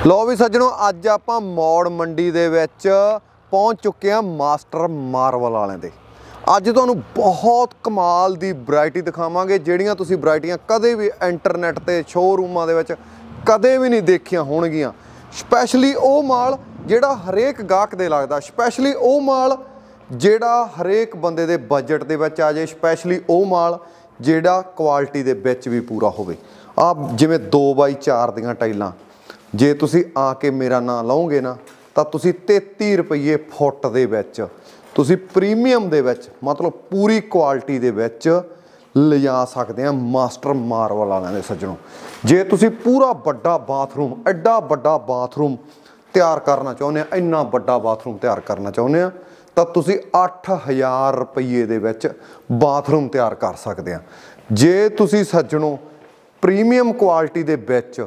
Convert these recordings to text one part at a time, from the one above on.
लो भी सज्जनों अज आप मौड़ मंडी दे विच पहुंच चुके हैं मास्टर मार्वल वाले दे। अज तुहानूं बहुत कमाल दी वैरायटी दिखावांगे जिहड़ियां तुसीं वैरायटियां कदे भी इंटरनेट ते शोरूमां दे विच कदे भी नहीं देखियां होणगियां। स्पैशली वो माल जिहड़ा हरेक गाहक दे लगदा, स्पैशली वो माल जिहड़ा हरेक बंदे दे बजट दे विच आ जाए, स्पैशली वो माल जिहड़ा क्वालिटी दे विच भी पूरा होवे। आ जिवें 2x4 दीयां टाइलां जे तुसी आके मेरा नाम लाओगे ना तो तुसी 33 रुपये फुट दे विच तुसी प्रीमियम दे विच मतलब पूरी क्वालिटी दे विच लिजा सकते हैं मास्टर मार्वल वाले दे। सज्जनों जे तुसी पूरा बड़ा बाथरूम एडा बड़ा बाथरूम तैयार करना चाहुंदे आ, इन्ना बड़ा बाथरूम तैयार करना चाहुंदे आ तो तुसी 8000 रुपये दे विच बाथरूम तैयार कर सकते हैं। जे तुसी सज्जनों प्रीमियम क्वालिटी दे विच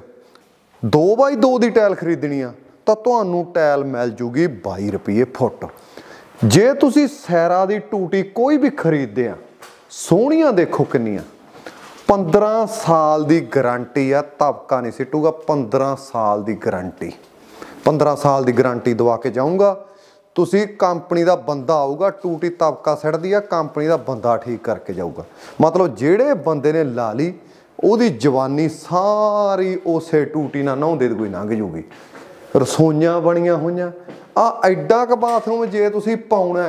2x2 की टाइल खरीदनी आ तो तुहानूं टाइल मिल जूगी 22 रुपये फुट। जे तुसी सैरा की टूटी कोई भी खरीदते आ, सोहणियां देखो किन्नियां, 15 साल की गारंटी आ, तबका नहीं सिटूगा। 15 साल की गारंटी, 15 साल की गारंटी दवा के जाऊँगा। तुसी कंपनी का बंदा आऊगा, टूटी तबका सिटदी आ, कंपनी का बंदा ठीक करके जाऊगा। मतलब जिहड़े बंदे ने ला ली ਉਹਦੀ जवानी सारी उस टूटी ना नहाउंदे कोई लंघ जूगी। रसोइयां बनिया होईयां आ एडा क बाथरूम जे तुसी पाउणा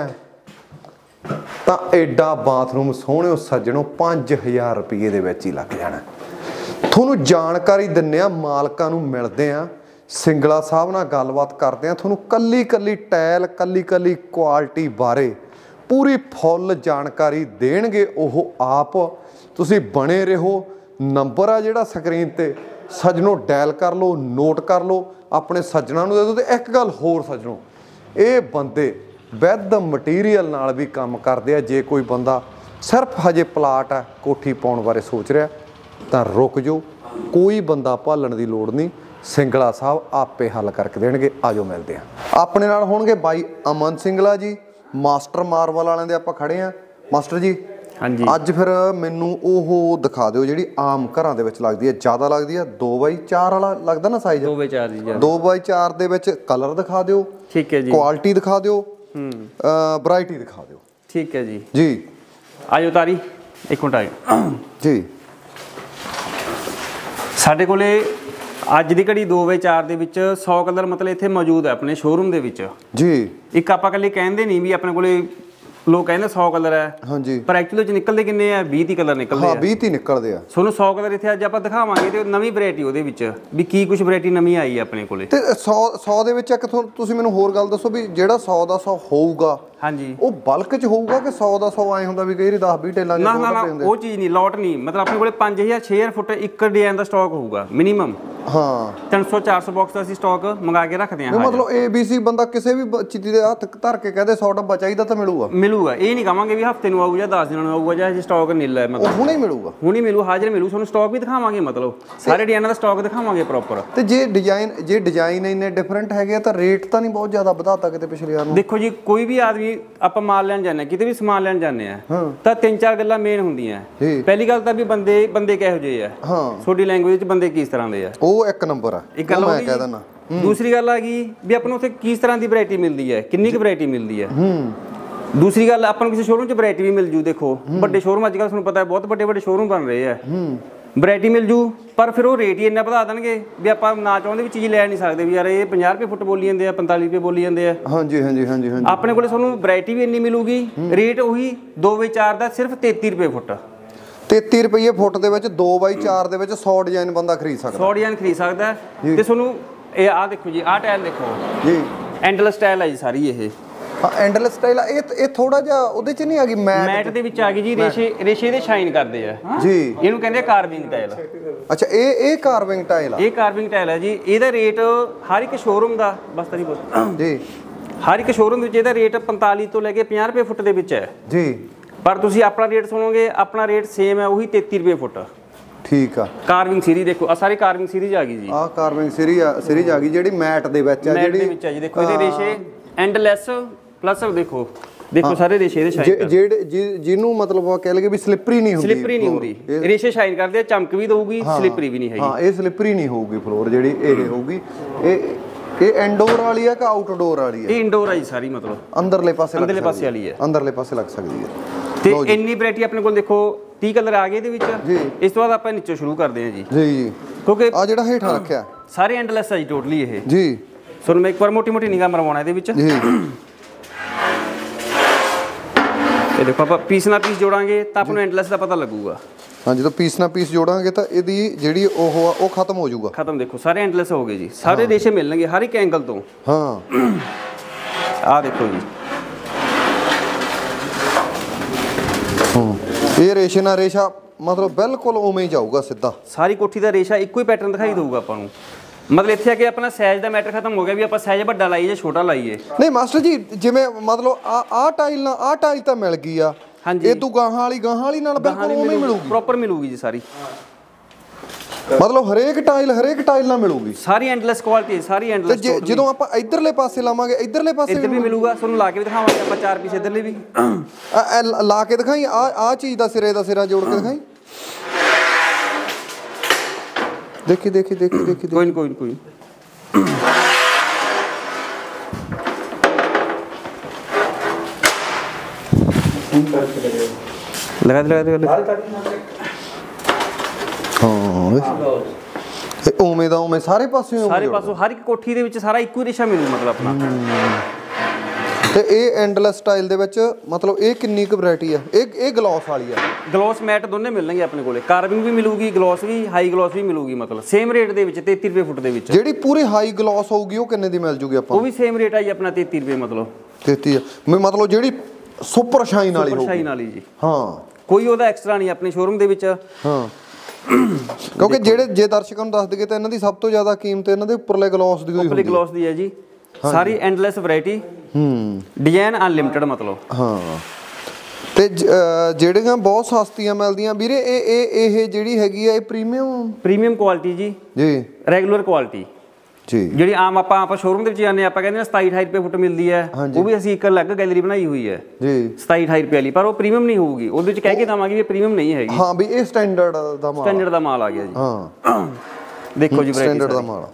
है तां एडा बाथरूम सोहणिओ सज्जणों 5000 रुपये दे विच ही लग जाना। तुहानूं जानकारी दिंदे आ, मालकां नूं मिलदे आ, सिंगला साहब नाल गलबात करदे आ, तुहानूं कल्ली कल्ली टाइल कल्ली कल्ली क्वालिटी बारे पूरी फुੱਲ जानकारी देणगे। ओह आप तुसी बने रहो। नंबर आ जिहड़ा स्क्रीन ते सज्जनों डायल कर लो, नोट कर लो, अपने सज्जनां नूं दे दो। ते एक गल होर सज्जनों, ये बंदे विद मटीरियल नाल भी काम करदे आ। जे कोई बंदा सिर्फ हजे प्लाट है कोठी पाउण बारे सोच रहा तां रुक जाओ, कोई बंदा भालण दी लोड़ नहीं, सिंगला साहब आपे हल करके देणगे। आजो मिलदे आ। अपने नाल होणगे बाई अमन सिंगला जी, मास्टर मार्वल वालिਆਂ ਦੇ ਆਪਾਂ खड़े आ। मास्टर जी हाँ जी, अज फिर मैनू ओह दिखा दिओ जिहड़ी आम घरां दे विच लगदी है, ज़्यादा लगदी है 2x4 वाला लगदा ना size 2x4 ji, 2x4 they which colour दिखा दिओ, ठीक है जी, क्वालिटी दिखा दिओ, वैरायटी दिखा दिओ, ठीक है जी। जी आजो तारी एक मिनट आयो जी। साडे कोले अज दी घड़ी 2x4 ਦੇ ਵਿੱਚ 100 ਕਲਰ ਮਤਲਬ ਇੱਥੇ ਮੌਜੂਦ ਹੈ ਆਪਣੇ ਸ਼ੋਰੂਮ ਦੇ ਵਿੱਚ ਜੀ। ਇੱਕ ਆਪਾਂ ਕੱਲੇ ਕਹਿੰਦੇ ਨਹੀਂ ਵੀ ਆਪਣੇ ਕੋਲੇ ਲੋਕ ਕਹਿੰਦੇ 100 ਕਲਰ ਹੈ, ਹਾਂਜੀ, ਪਰ ਐਕਚੁਅਲੀ ਚ ਨਿਕਲਦੇ ਕਿੰਨੇ ਆ? 20 ਹੀ ਕਲਰ ਨਿਕਲਦੇ ਆ। ਹਾਂ 20 ਹੀ ਨਿਕਲਦੇ ਆ। ਤੁਹਾਨੂੰ 100 ਕਲਰ ਇੱਥੇ ਅੱਜ ਆਪਾਂ ਦਿਖਾਵਾਂਗੇ ਤੇ ਨਵੀਂ ਵੈਰਾਈਟੀ ਉਹਦੇ ਵਿੱਚ ਵੀ ਕੀ ਕੁਝ ਵੈਰਾਈਟੀ ਨਵੀਂ ਆਈ ਹੈ ਆਪਣੇ ਕੋਲੇ। ਤੇ 100 ਦੇ ਵਿੱਚ ਇੱਕ ਤੁਸੀਂ ਮੈਨੂੰ ਹੋਰ ਗੱਲ ਦੱਸੋ ਵੀ ਜਿਹੜਾ 100 ਦਾ 100 ਹੋਊਗਾ, ਹਾਂਜੀ, ਉਹ ਬਲਕ ਚ ਹੋਊਗਾ ਕਿ 100 ਦਾ 100 ਐ ਹੁੰਦਾ ਵੀ ਕਈ 10-20 ਟੇਲਾਂ ਦੇ ਹੁੰਦੇ? ਨਾ ਉਹ ਚੀਜ਼ ਨਹੀਂ, ਲੋਟ ਨਹੀਂ, ਮਤਲਬ ਆਪਣੇ ਕੋਲੇ 5000 ਫੁੱਟ ਇੱਕ ਡਿਜ਼ਾਈਨ ਦਾ ਸਟਾਕ ਹੋਊਗਾ ਮਿਨੀਮਮ। ਹਾਂ 300-400 ਬਾਕਸ ਦਾ ਅਸੀਂ ਸਟਾਕ ਮੰਗਾ ਕੇ ਰੱਖਦੇ ਹਾਂ। ਮਤਲਬ ABC ਬੰਦਾ ਕਿਸੇ ਵੀ ਚੀਜ਼ ਦੇ ਹੱਥ ਧਰ ਕੇ ਕਹਦੇ 100 ਡੱਬਾ ਚਾਹੀਦਾ ਤਾਂ ਮਿਲੂਗਾ? ਮਿਲੂਗਾ। ਇਹ ਨਹੀਂ ਕਹਾਂਗੇ ਵੀ ਹਫਤੇ ਨੂੰ ਆਊ ਜਾਂ 10 ਦਿਨਾਂ ਨੂੰ ਆਊਗਾ ਜਾਂ ਸਟਾਕ ਨਿੱਲ ਹੈ, ਮਤਲਬ ਹੁਣੇ ਮਿਲੂਗਾ, ਹੁਣੇ ਮਿਲੂ, ਹਾਜ਼ਰ ਮਿਲੂ। ਤੁਹਾਨੂੰ ਸਟਾਕ ਵੀ ਦਿਖਾਵਾਂਗੇ, ਮਤਲਬ ਸਾਰੇ ਡਿਜ਼ਾਈਨਾਂ ਦਾ ਸਟਾਕ ਦਿਖਾਵਾਂਗੇ ਪ੍ਰੋਪਰ। ਤੇ ਜੇ ਡਿਜ਼ਾਈਨ ਇੰਨੇ ਡਿਫਰੈਂਟ ਹੈਗੇ ਤਾਂ ਰੇਟ ਤਾਂ ਨਹੀਂ ਬਹੁਤ ਜ਼ਿਆਦਾ ਵਧਾਤਾ ਕਿਤੇ ਪਿਛਲੇ ਵਾਰ ਨੂੰ? ਦੇਖੋ ਜੀ, ਕੋਈ ਵੀ ਆਦਮੀ ਆਪਾਂ ਮਾਲ ਲੈਣ ਜਾਂਦੇ, ਕਿਤੇ ਵੀ ਸਮਾਨ ਲੈਣ ਜਾਂਦੇ ਆ ਤਾਂ 3-4 ਗੱਲਾਂ ਮੇਨ ਹੁੰਦੀਆਂ। ਪਹਿਲੀ ਗੱਲ ਤਾਂ ਵੀ ਬੰਦੇ ਕਿਹੋ ਜਿਹੇ ਆ, ਤੁਹਾਡੀ ਲੈਂਗੁਏਜ ਚ ਬੰਦੇ ਕਿਸ ਤਰ੍ਹਾਂ ਦੇ ਆ, ਉਹ ਇੱਕ ਨੰਬਰ ਆ, ਇੱਕ ਗੱਲ ਮੈਂ ਕਹਿ ਦਿੰਦਾ। ਦੂਸਰੀ ਗੱਲ ਆ ਗਈ ਵੀ ਆਪਾਂ ਨੂੰ ਉੱਥੇ ਕਿਸ ਤਰ੍ਹਾਂ ਦੀ ਵੈਰਾਈਟੀ ਮਿਲਦੀ ਹੈ, ਕਿੰਨੀ ਕੁ ਵੈਰਾਈਟੀ ਮਿਲਦੀ ਹੈ। ਦੂਸਰੀ ਗੱਲ, ਆਪਾਂ ਨੂੰ ਕਿਸੇ ਸ਼ੋਰੂਮ 'ਚ ਵੈਰਾਈਟੀ ਵੀ ਮਿਲ ਜੂ। ਦੇਖੋ ਵੱਡੇ ਸ਼ੋਰੂਮ ਅੱਜ ਕੱਲ੍ਹ ਤੁਹਾਨੂੰ ਪਤਾ ਬਹੁਤ ਵੱਡੇ ਸ਼ੋਰੂਮ ਬਣ ਰਹੇ ਆ, ਵੈਰਾਈਟੀ ਮਿਲ ਜੂ, ਪਰ ਫਿਰ ਉਹ ਰੇਟ ਹੀ ਇੰਨਾ ਵਧਾ ਦੇਣਗੇ ਵੀ ਆਪਾਂ ਨਾ ਚਾਹੁੰਦੇ ਵੀ ਚੀਜ਼ ਲੈ ਨਹੀਂ ਸਕਦੇ ਵੀ ਯਾਰ ਇਹ 50 ਰੁਪਏ ਫੁੱਟ ਬੋਲੀ ਜਾਂਦੇ ਆ, 45 ਰੁਪਏ ਬੋਲੀ ਜਾਂਦੇ ਆ। ਹਾਂਜੀ ਹਾਂਜੀ ਹਾਂਜੀ ਹਾਂਜੀ। ਆਪਣੇ ਕੋਲੇ ਤੁਹਾਨੂੰ ਵੈਰਾਈਟੀ ਵੀ ਇੰਨੀ ਮਿਲੂਗੀ, ਰੇਟ ਉਹੀ 2x4 ਦਾ ਸਿਰਫ 33 ਰੁਪਏ ਫੁੱਟ। 33 ਰੁਪਏ ਫੁੱਟ ਦੇ ਵਿੱਚ 2x4 ਦੇ ਵਿੱਚ 100 ਡਿਜ਼ਾਈਨ ਬੰਦਾ ਖਰੀਦ ਸਕਦਾ, 100 ਡਿਜ਼ਾਈਨ ਖਰੀਦ ਸਕਦਾ। ਤੇ ਤੁਹਾਨੂੰ ਇਹ ਆਹ ਦੇਖੋ ਜੀ, ਆਹ ਟਾਇਲ ਦੇਖੋ ਜੀ, ਐਂਡਲੈਸ ਟਾਇਲ ਹੈ ਜੀ ਸਾਰੀ ਇਹ। ਹਾਂ ਐਂਡਲੈਸ ਟਾਇਲ ਆ। ਇਹ ਥੋੜਾ ਜਿਹਾ ਉਹਦੇ ਚ ਨਹੀਂ ਆ ਗਈ, ਮੈਟ ਦੇ ਵਿੱਚ ਆ ਗਈ ਜੀ। ਰੇਸ਼ੇ ਦੇ ਸ਼ਾਈਨ ਕਰਦੇ ਆ ਜੀ, ਇਹਨੂੰ ਕਹਿੰਦੇ ਆ ਕਾਰਵਿੰਗ ਟਾਇਲ। ਅੱਛਾ ਇਹ ਕਾਰਵਿੰਗ ਟਾਇਲ ਆ, ਇਹ ਕਾਰਵਿੰਗ ਟਾਇਲ ਹੈ ਜੀ। ਇਹਦਾ ਰੇਟ ਹਰ ਇੱਕ ਸ਼ੋਰੂਮ ਦਾ ਬਸ ਤਰੀ ਬੋਲ ਜੀ, ਹਰ ਇੱਕ ਸ਼ੋਰੂਮ ਵਿੱਚ ਇਹਦਾ ਰੇਟ 45 ਤੋਂ ਲੈ ਕੇ 50 ਰੁਪਏ ਫੁੱਟ ਦੇ ਵਿੱਚ ਹੈ ਜੀ। ਪਰ ਤੁਸੀਂ ਆਪਣਾ ਰੇਟ ਸੁਣੋਗੇ, ਆਪਣਾ ਰੇਟ ਸੇਮ ਹੈ, ਉਹੀ 33 ਰੁਪਏ ਫੁੱਟ। ਠੀਕ ਆ। ਕਾਰਵਿੰਗ ਸੀਰੀਜ਼ ਦੇਖੋ, ਆ ਸਾਰੀ ਕਾਰਵਿੰਗ ਸੀਰੀਜ਼ ਆ ਗਈ ਜੀ। ਆਹ ਕਾਰਵਿੰਗ ਸੀਰੀਜ਼ ਆ ਗਈ ਜਿਹੜੀ ਮੈਟ ਦੇ ਵਿੱਚ ਆ, ਜਿਹੜੀ ਵਿੱਚ ਆ ਜੀ। ਦੇਖੋ ਇਹਦੇ ਰੇਸ਼ੇ ਐਂਡਲੈਸ ਪਲੱਸ ਦੇਖੋ ਦੇਖੋ ਸਾਰੇ ਰੇਸ਼ੇ ਇਹਦੇ ਸ਼ਾਈਨ ਜਿਹੜੇ ਜਿਹਨੂੰ ਮਤਲਬ ਉਹ ਕਹਿ ਲਗੇ ਵੀ ਸਲਿੱਪਰੀ ਨਹੀਂ ਹੁੰਦੀ, ਸਲਿੱਪਰੀ ਨਹੀਂ ਹੁੰਦੀ, ਰੇਸ਼ੇ ਸ਼ਾਈਨ ਕਰਦੇ ਆ, ਚਮਕ ਵੀ ਦਊਗੀ, ਸਲਿੱਪਰੀ ਵੀ ਨਹੀਂ ਹੈਗੀ। ਹਾਂ, ਇਹ ਸਲਿੱਪਰੀ ਨਹੀਂ ਹੋਊਗੀ ਫਲੋਰ ਜਿਹੜੀ ਇਹ ਹੋਊਗੀ। ਇਹ ਇਨਡੋਰ ਵਾਲੀ ਆ ਕਿ ਆਊਟਡੋਰ ਵਾਲੀ ਆ? ਇਹ ਇਨਡੋਰ ਆ ਜੀ ਸਾਰੀ, ਮਤਲਬ ਅੰਦਰਲੇ ਪਾਸੇ ਵਾਲੀ ਹੈ, ਅੰਦਰਲੇ ਪਾਸੇ ਲੱਗ ਸਕਦੀ ਹੈ। ਤੇ ਇੰਨੀ ਵੈਰਾਈਟੀ ਆਪਣੇ ਕੋਲ ਦੇਖੋ 30 ਕਲਰ ਆ ਗਏ ਇਹਦੇ ਵਿੱਚ। ਇਸ ਤੋਂ ਬਾਅਦ ਆਪਾਂ ਨੀਚੋਂ ਸ਼ੁਰੂ ਕਰਦੇ ਹਾਂ ਜੀ ਜੀ, ਕਿਉਂਕਿ ਆ ਜਿਹੜਾ ਹੇਠਾਂ ਰੱਖਿਆ ਸਾਰੇ ਐਂਡਲੈਸ ਆ ਜੀ ਟੋਟਲੀ ਇਹ ਜੀ। ਤੁਹਾਨੂੰ ਮੈਂ ਇੱਕ ਵਾਰ ਮੋਟੀ ਨਿਗਾਹ ਮਰਵਾਉਣਾ ਇਹਦੇ ਵਿੱਚ ਜੀ। ਇਹ ਦੇਖੋ ਆਪਾਂ ਪੀਸ ਨਾਲ ਪੀਸ ਜੋੜਾਂਗੇ ਤਾਂ ਆਪਾਂ ਨੂੰ ਐਂਡਲੈਸ ਦਾ ਪਤਾ ਲੱਗੂਗਾ। ਹਾਂ, ਜਦੋਂ ਪੀਸ ਨਾਲ ਪੀਸ ਜੋੜਾਂਗੇ ਤਾਂ ਇਹਦੀ ਜਿਹੜੀ ਉਹ ਖਤਮ ਹੋ ਜਾਊਗਾ। ਖਤਮ, ਦੇਖੋ ਸਾਰੇ ਐਂਡਲੈਸ ਹੋ ਗਏ ਜੀ, ਸਾਰੇ ਰੇਸ਼ੇ ਮਿਲਣਗੇ ਹਰ ਇੱਕ ਐਂਗਲ ਤੋਂ। ਹਾਂ, ਆਹ ਦੇਖੋ ਜੀ, ਇਹ ਰੇਸ਼ੇ ਨਾਲ ਰੇਸ਼ਾ ਮਤਲਬ ਬਿਲਕੁਲ ਉਵੇਂ ਹੀ ਜਾਊਗਾ ਸਿੱਧਾ। ਸਾਰੀ ਕੋਠੀ ਦਾ ਰੇਸ਼ਾ ਇੱਕੋ ਹੀ ਪੈਟਰਨ ਦਿਖਾਈ ਦੇਊਗਾ ਆਪਾਂ ਨੂੰ। ਮਤਲਬ ਇੱਥੇ ਆ ਕੇ ਆਪਣਾ ਸਾਈਜ਼ ਦਾ ਮੈਟਰ ਖਤਮ ਹੋ ਗਿਆ ਵੀ ਆਪਾਂ ਸਾਈਜ਼ ਵੱਡਾ ਲਾਈਏ ਜਾਂ ਛੋਟਾ ਲਾਈਏ। ਨਹੀਂ ਮਾਸਟਰ ਜੀ, ਜਿਵੇਂ ਮਤਲਬ ਆਹ ਟਾਈਲ ਤਾਂ ਮਿਲ ਗਈ ਆ, ਇਹ ਤੂੰ ਗਾਹਾਂ ਵਾਲੀ ਨਾਲ ਬਿਲਕੁਲ ਉਵੇਂ ਮਿਲੂਗੀ, ਪ੍ਰੋਪਰ ਮਿਲੂਗੀ ਜੀ ਸਾਰੀ। ਮਤਲਬ ਹਰੇਕ ਟਾਈਲ ਨਾਲ ਮਿਲੂਗੀ ਸਾਰੀ ਐਂਡਲੈਸ ਕੁਆਲਿਟੀ, ਸਾਰੀ ਐਂਡਲੈਸ। ਤੇ ਜਦੋਂ ਆਪਾਂ ਇਧਰਲੇ ਪਾਸੇ ਲਾਵਾਂਗੇ, ਇਧਰਲੇ ਪਾਸੇ ਇੱਧਰ ਵੀ ਮਿਲੂਗਾ, ਤੁਹਾਨੂੰ ਲਾ ਕੇ ਵੀ ਦਿਖਾਵਾਂਗੇ ਆਪਾਂ 4 ਪੀਸ ਇਧਰਲੇ ਵੀ ਲਾ ਕੇ ਦਿਖਾਈ। ਆ ਚੀਜ਼ ਦਾ ਸਿਰਾ ਜੋੜ ਕੇ ਦਿਖਾਈ। ਦੇਖੀ ਕੋਈ ਲਗਾ ਉਵੇਂ ਦਾ ਉਵੇਂ ਸਾਰੇ ਪਾਸੋਂ ਹਰ ਇੱਕ ਕੋਠੀ ਦੇ ਵਿੱਚ ਸਾਰਾ ਇੱਕੋ ਹੀ ਰੇਸ਼ਾ ਮਿਲੂ ਮਤਲਬ ਆਪਣਾ। ਤੇ ਇਹ ਐਂਡਲੈਸ ਸਟਾਈਲ ਦੇ ਵਿੱਚ ਮਤਲਬ ਇਹ ਕਿੰਨੀ ਕੁ ਵੈਰਾਈਟੀ ਆ? ਇਹ ਗਲੋਸ ਵਾਲੀ ਆ? ਗਲੋਸ ਮੈਟ ਦੋਨੇ ਮਿਲਣਗੇ ਆਪਣੇ ਕੋਲੇ, ਕਾਰਵਿੰਗ ਵੀ ਮਿਲੂਗੀ, ਗਲੋਸ ਵੀ, ਹਾਈ ਗਲੋਸ ਵੀ ਮਿਲੂਗੀ, ਮਤਲਬ ਸੇਮ ਰੇਟ ਦੇ ਵਿੱਚ 33 ਰੁਪਏ ਫੁੱਟ ਦੇ ਵਿੱਚ। ਜਿਹੜੀ ਪੂਰੀ ਹਾਈ ਗਲੋਸ ਹੋਊਗੀ ਉਹ ਕਿੰਨੇ ਦੀ ਮਿਲ ਜੂਗੀ ਆਪਾਂ? ਉਹ ਵੀ ਸੇਮ ਰੇਟ ਆ ਜੀ ਆਪਣਾ 33 ਰੁਪਏ, ਮਤਲਬ 33 ਮਤਲਬ ਜਿਹੜੀ ਸੁਪਰ ਸ਼ਾਈਨ ਵਾਲੀ ਹੋਊਗੀ। ਸ਼ਾਈਨ ਵਾਲੀ ਜੀ, ਹਾਂ, ਕੋਈ ਉਹਦਾ ਐਕਸਟਰਾ ਨਹੀਂ ਆਪਣੇ ਸ਼ੋਰੂਮ ਦੇ ਵਿੱਚ। ਹਾਂ, ਕਿਉਂਕਿ ਜੇ ਦਰਸ਼ਕਾਂ ਨੂੰ ਦੱਸ ਦਈਏ ਤਾਂ ਇਹਨਾਂ ਦੀ ਸਭ ਤੋਂ ਜ਼ਿਆਦਾ ਕੀਮਤ ਇਹਨਾਂ ਦੇ ਉੱਪਰਲੇ ਗਲੋਸ ਦੀ ਹੋਈ ਉੱਪਰਲੇ ਗਲੋਸ ਦੀ ਹੈ ਜੀ। ਸਾਰੀ ਐਂਡਲੈਸ ਵੈਰਾਈਟੀ, ਡਿਜ਼ਾਈਨ ਅਨਲਿਮਿਟਡ ਮਤਲਬ। ਹਾਂ, ਤੇ ਜਿਹੜੀਆਂ ਬਹੁਤ ਸਸਤੀਆਂ ਮਿਲਦੀਆਂ ਵੀਰੇ, ਇਹ ਜਿਹੜੀ ਹੈਗੀ ਆ ਇਹ ਪ੍ਰੀਮੀਅਮ ਕੁਆਲਿਟੀ ਜੀ, ਰੈਗੂਲਰ ਕੁਆਲਿਟੀ ਜੀ। ਜਿਹੜੀ ਆਮ ਆਪਾਂ ਸ਼ੋਰੂਮ ਦੇ ਵਿੱਚ ਜਾਂਦੇ ਆਪਾਂ ਕਹਿੰਦੇ 27-28 ਰੁਪਏ ਫੁੱਟ ਮਿਲਦੀ ਹੈ, ਉਹ ਵੀ ਅਸੀਂ ਇੱਕ ਅਲੱਗ ਗੈਲਰੀ ਬਣਾਈ ਹੋਈ ਹੈ ਜੀ 27-28 ਰੁਪਏ ਵਾਲੀ, ਪਰ ਉਹ ਪ੍ਰੀਮੀਅਮ ਨਹੀਂ ਹੋਊਗੀ। ਉਹਦੇ ਵਿੱਚ ਕਹਿ ਕੇ ਦਵਾਂਗੇ ਵੀ ਇਹ ਪ੍ਰੀਮੀਅਮ ਨਹੀਂ ਹੈਗੀ। ਹਾਂ, ਵੀ ਇਹ ਸਟੈਂਡਰਡ ਦਾ ਮਾਲ ਆ ਗਿਆ ਜੀ। ਹਾਂ, ਦੇਖੋ ਜੀ ਸਟੈਂਡਰਡ ਦਾ ਮਾਲ।